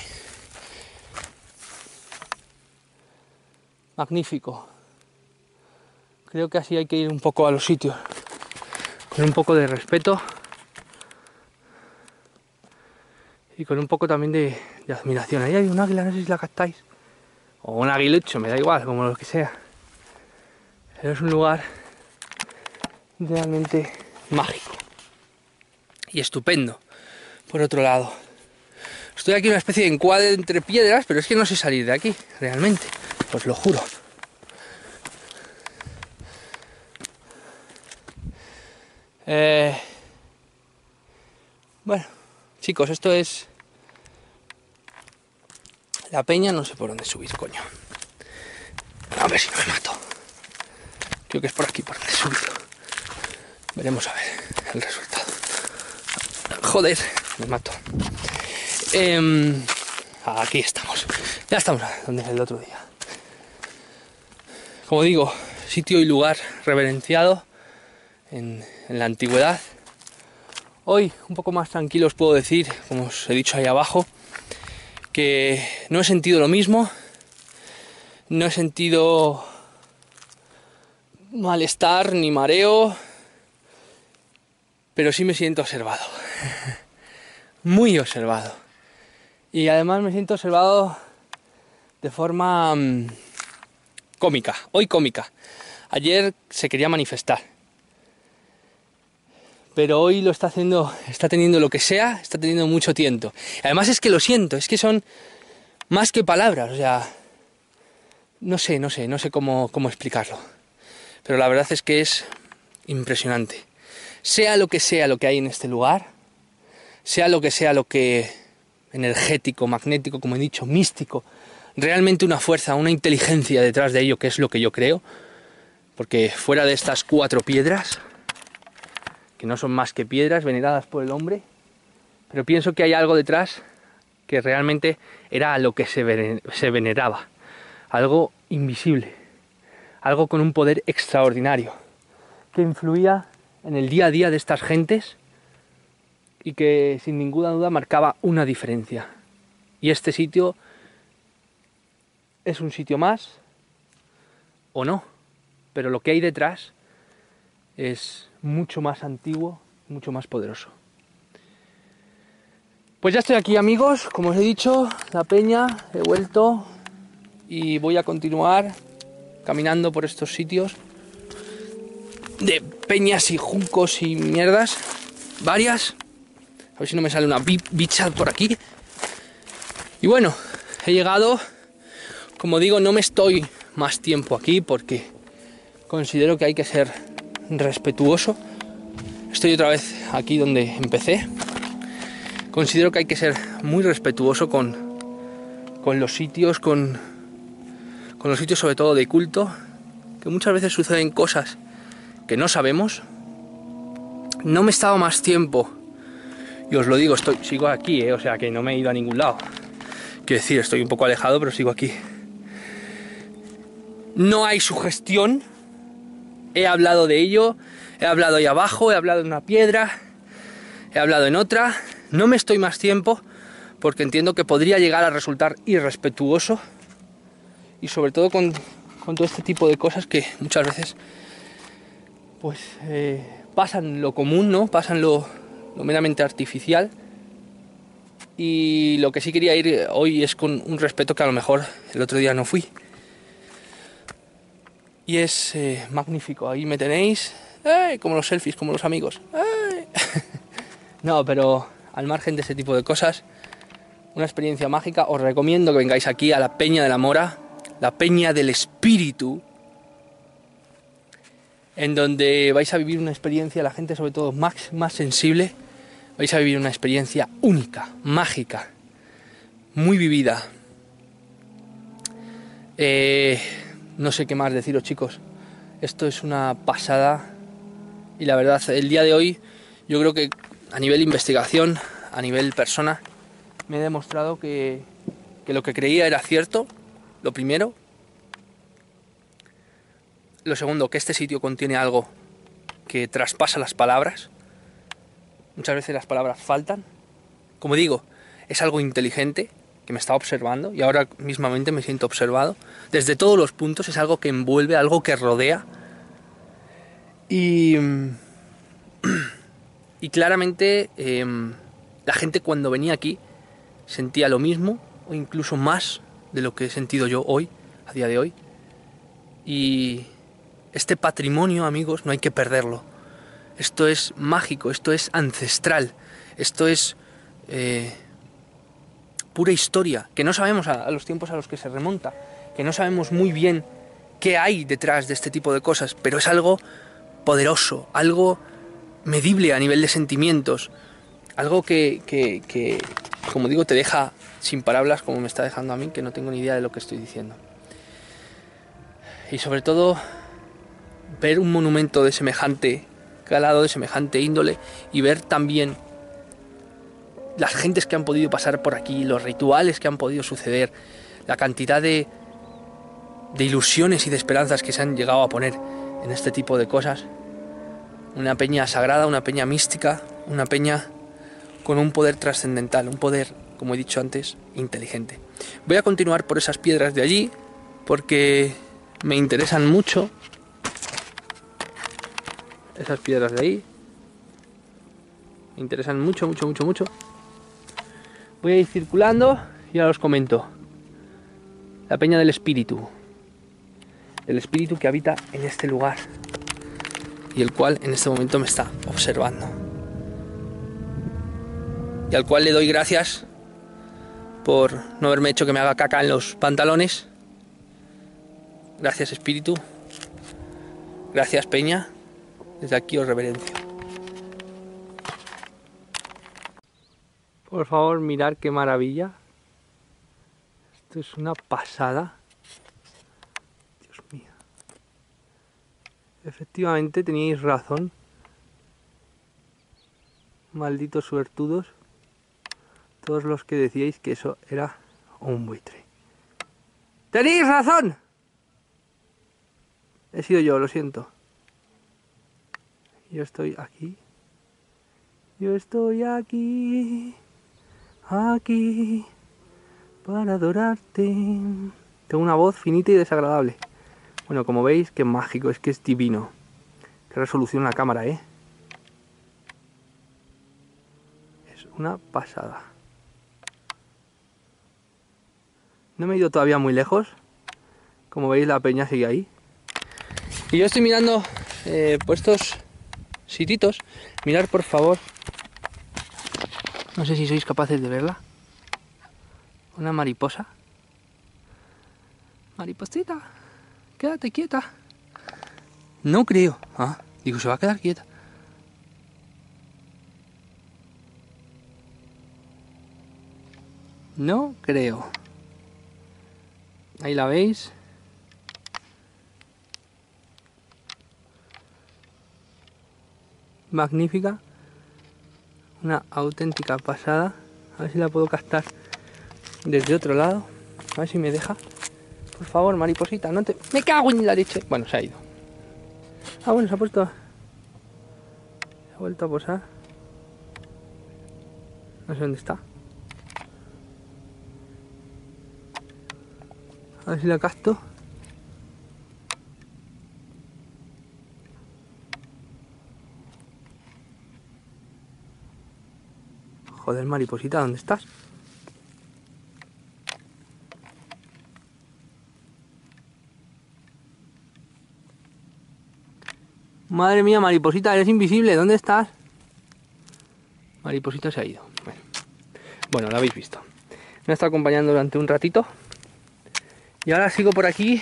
Magnífico. Creo que así hay que ir un poco a los sitios, con un poco de respeto y con un poco también de admiración. Ahí hay un águila, no sé si la captáis, o un aguilucho, me da igual, como lo que sea. Pero es un lugar realmente mágico y estupendo. Por otro lado, estoy aquí en una especie de encuadre entre piedras, pero es que no sé salir de aquí, realmente, os lo juro. Bueno, chicos, esto es la peña, no sé por dónde subir, coño. A ver si no me mato. Creo que es por aquí por donde he subido. Veremos a ver el resultado. Joder, me mato. Aquí estamos. Ya estamos donde el otro día. Como digo, sitio y lugar reverenciado en la antigüedad. Hoy un poco más tranquilos puedo decir, como os he dicho ahí abajo, que no he sentido lo mismo, no he sentido malestar ni mareo, pero sí me siento observado, muy observado. Y además me siento observado de forma cómica, hoy cómica. Ayer se quería manifestar, pero hoy lo está haciendo, está teniendo lo que sea, está teniendo mucho tiento. Además es que lo siento, es que son más que palabras, o sea, no sé cómo explicarlo. Pero la verdad es que es impresionante. Sea lo que hay en este lugar, sea lo que energético, magnético, como he dicho, místico, realmente una fuerza, una inteligencia detrás de ello, que es lo que yo creo, porque fuera de estas 4 piedras, que no son más que piedras veneradas por el hombre, pero pienso que hay algo detrás que realmente era a lo que se veneraba, algo invisible, algo con un poder extraordinario, que influía en el día a día de estas gentes y que sin ninguna duda marcaba una diferencia. Y este sitio es un sitio más, o no, pero lo que hay detrás es mucho más antiguo, mucho más poderoso. Pues ya estoy aquí, amigos, como os he dicho, la peña, he vuelto y voy a continuar caminando por estos sitios de peñas y juncos y mierdas, varias, a ver si no me sale una bicha por aquí. Y bueno, he llegado, como digo, no me estoy más tiempo aquí porque considero que hay que ser respetuoso. Estoy otra vez aquí donde empecé. Considero que hay que ser muy respetuoso con los sitios, con los sitios sobre todo de culto, que muchas veces suceden cosas que no sabemos. No me he estado más tiempo, y os lo digo, sigo aquí, o sea que no me he ido a ningún lado. Quiero decir, estoy un poco alejado, pero sigo aquí. No hay sugestión. He hablado de ello, he hablado ahí abajo, he hablado en una piedra, he hablado en otra. No me estoy más tiempo porque entiendo que podría llegar a resultar irrespetuoso, y sobre todo con todo este tipo de cosas que muchas veces pues pasan lo común, ¿no? Pasan lo meramente artificial. Y lo que sí quería ir hoy es con un respeto que a lo mejor el otro día no fui. Y es magnífico. Ahí me tenéis, como los selfies, como los amigos. No, pero al margen de ese tipo de cosas, una experiencia mágica. Os recomiendo que vengáis aquí a la Peña de la Mora, la Peña del Espíritu, en donde vais a vivir una experiencia, la gente sobre todo más sensible, vais a vivir una experiencia única, mágica, muy vivida. No sé qué más deciros, chicos. Esto es una pasada. Y la verdad, el día de hoy, yo creo que a nivel investigación, a nivel persona, me he demostrado que lo que creía era cierto, lo primero. Lo segundo, que este sitio contiene algo que traspasa las palabras. Muchas veces las palabras faltan. Como digo, es algo inteligente que me está observando, y ahora mismamente me siento observado. Desde todos los puntos es algo que envuelve, algo que rodea. Y claramente la gente cuando venía aquí sentía lo mismo o incluso más de lo que he sentido yo hoy, a día de hoy. Y este patrimonio, amigos, no hay que perderlo. Esto es mágico, esto es ancestral, esto es pura historia, que no sabemos a los tiempos a los que se remonta, que no sabemos muy bien qué hay detrás de este tipo de cosas, pero es algo poderoso, algo medible a nivel de sentimientos, algo que como digo, te deja sin palabras, como me está dejando a mí, que no tengo ni idea de lo que estoy diciendo. Y sobre todo, ver un monumento de semejante calado, de semejante índole, y ver también las gentes que han podido pasar por aquí, los rituales que han podido suceder, la cantidad de ilusiones y de esperanzas que se han llegado a poner en este tipo de cosas. Una peña sagrada, una peña mística, una peña con un poder trascendental, un poder, como he dicho antes, inteligente. Voy a continuar por esas piedras de allí porque me interesan mucho. Esas piedras de ahí me interesan mucho. Voy a ir circulando y ahora os comento. La Peña del Espíritu. El espíritu que habita en este lugar y el cual en este momento me está observando. Y al cual le doy gracias por no haberme hecho que me haga caca en los pantalones. Gracias, espíritu. Gracias, Peña. Desde aquí os reverencio. Por favor, mirad qué maravilla. Esto es una pasada. Dios mío. Efectivamente teníais razón. Malditos suertudos. Todos los que decíais que eso era un buitre. ¡Tenéis razón! He sido yo, lo siento. Yo estoy aquí. Yo estoy aquí. Aquí. Para adorarte. Tengo una voz finita y desagradable. Bueno, como veis, qué mágico, es que es divino. Qué resolución la cámara, ¿eh? Es una pasada. No me he ido todavía muy lejos. Como veis, la peña sigue ahí. Y yo estoy mirando por estos sititos. Mirad, por favor. No sé si sois capaces de verla. Una mariposa. Mariposita, quédate quieta. No creo. Digo, ¿se va a quedar quieta? No creo. Ahí la veis. Magnífica. Una auténtica pasada. A ver si la puedo captar desde otro lado. A ver si me deja. Por favor, mariposita, no te... ¡Me cago en la leche! Bueno, se ha ido. Ah, bueno, se ha puesto... Se ha vuelto a posar. No sé dónde está. A ver si la capto. Joder, mariposita, ¿dónde estás? Madre mía, mariposita, eres invisible, ¿dónde estás? Mariposita se ha ido. Bueno, lo habéis visto. Me ha estado acompañando durante un ratito. Y ahora sigo por aquí.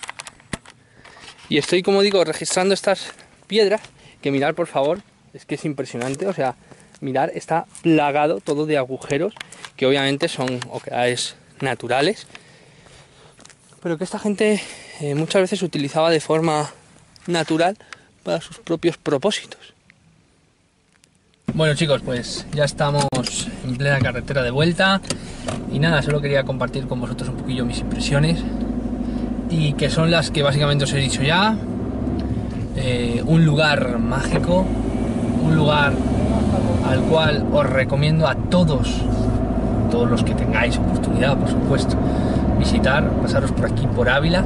Y estoy, como digo, registrando estas piedras. Que mirar, por favor, es que es impresionante. O sea, mirar, está plagado todo de agujeros. Que obviamente son oquedades naturales. Pero que esta gente muchas veces utilizaba de forma natural para sus propios propósitos. Bueno, chicos, pues ya estamos en plena carretera de vuelta y nada, solo quería compartir con vosotros un poquillo mis impresiones y que son las que básicamente os he dicho ya. Un lugar mágico, un lugar al cual os recomiendo a todos los que tengáis oportunidad, por supuesto, visitar, pasaros por aquí, por Ávila,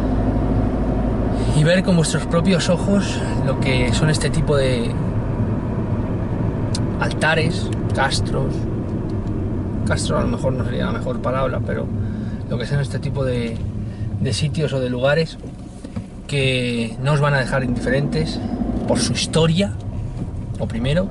y ver con vuestros propios ojos lo que son este tipo de altares, castros a lo mejor no sería la mejor palabra, pero lo que son este tipo de sitios o de lugares que no os van a dejar indiferentes por su historia, lo primero,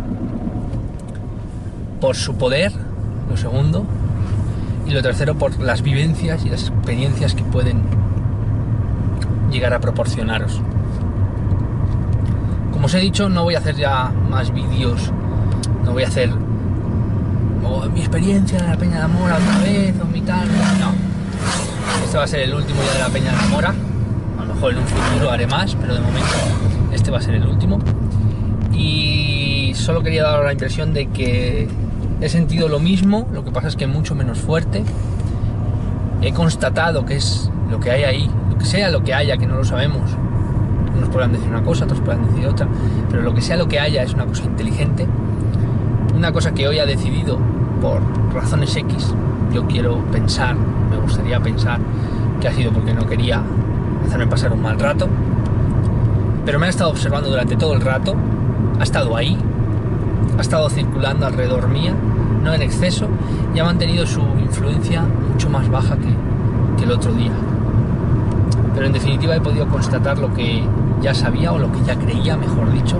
por su poder, lo segundo, y lo tercero por las vivencias y las experiencias que pueden llegar a proporcionaros. Como os he dicho, no voy a hacer ya más vídeos, no voy a hacer mi experiencia en la Peña de la Mora otra vez o mi tal, no. Este va a ser el último ya de la Peña de la Mora. A lo mejor en un futuro haré más, pero de momento este va a ser el último. Y solo quería dar la impresión de que he sentido lo mismo, lo que pasa es que mucho menos fuerte. He constatado que es lo que hay ahí, lo que sea lo que haya, que no lo sabemos. Unos podrán decir una cosa, otros podrán decir otra, pero lo que sea lo que haya es una cosa inteligente, una cosa que hoy ha decidido por razones X. Yo quiero pensar, me gustaría pensar que ha sido porque no quería hacerme pasar un mal rato, pero me ha estado observando durante todo el rato, ha estado ahí, ha estado circulando alrededor mía, no en exceso, y ha mantenido su influencia mucho más baja que el otro día. Pero en definitiva he podido constatar lo que ya sabía, o lo que ya creía, mejor dicho.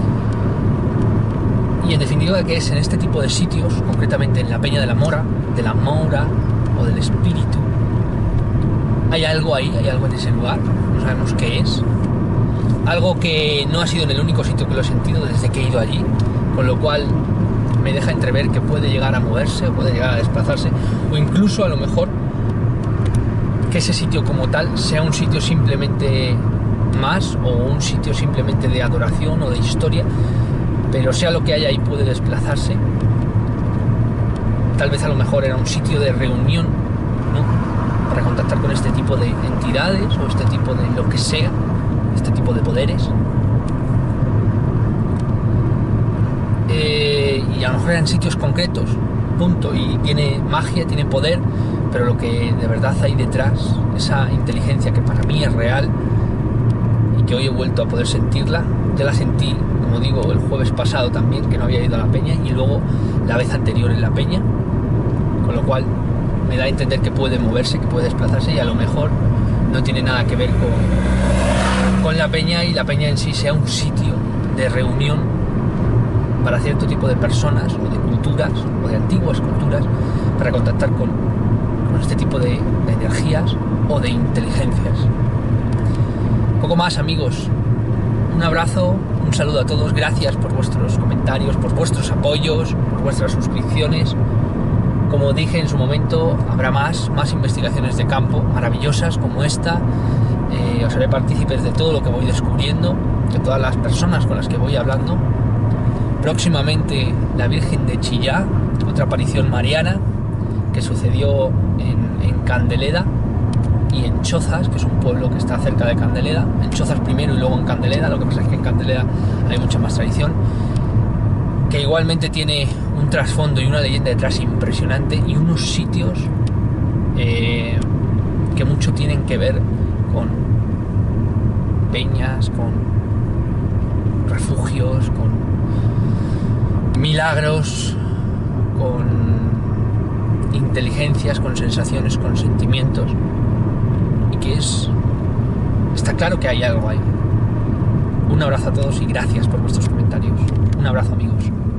Y en definitiva que es en este tipo de sitios, concretamente en la Peña de la Mora o del Espíritu, hay algo ahí, hay algo en ese lugar, no sabemos qué es. Algo que no ha sido en el único sitio que lo he sentido desde que he ido allí, con lo cual me deja entrever que puede llegar a moverse, o puede llegar a desplazarse, o incluso a lo mejor que ese sitio como tal sea un sitio simplemente más, o un sitio simplemente de adoración o de historia, pero sea lo que haya ahí puede desplazarse. Tal vez a lo mejor era un sitio de reunión, ¿no?, para contactar con este tipo de entidades o este tipo de lo que sea, este tipo de poderes. Y a lo mejor eran sitios concretos, punto, y tiene magia, tiene poder, pero lo que de verdad hay detrás, esa inteligencia que para mí es real y que hoy he vuelto a poder sentirla, ya la sentí, como digo, el jueves pasado también, que no había ido a la Peña, y luego la vez anterior en la Peña, con lo cual me da a entender que puede moverse, que puede desplazarse, y a lo mejor no tiene nada que ver con la Peña, y la Peña en sí sea un sitio de reunión para cierto tipo de personas o de culturas o de antiguas culturas, para contactar con este tipo de energías o de inteligencias. Poco más, amigos. un abrazo, un saludo a todos, gracias por vuestros comentarios, por vuestros apoyos, por vuestras suscripciones. Como dije en su momento, habrá más investigaciones de campo maravillosas como esta. Os haré partícipes de todo lo que voy descubriendo, de todas las personas con las que voy hablando. Próximamente la Virgen de Chillá, otra aparición mariana que sucedió en Candeleda y en Chozas, que es un pueblo que está cerca de Candeleda. En Chozas primero y luego en Candeleda. Lo que pasa es que en Candeleda hay mucha más tradición, que igualmente tiene un trasfondo y una leyenda detrás impresionante, y unos sitios que mucho tienen que ver con peñas, con refugios, con milagros, con inteligencias, con sensaciones, con sentimientos, y que está claro que hay algo ahí. Un abrazo a todos y gracias por vuestros comentarios. Un abrazo, amigos.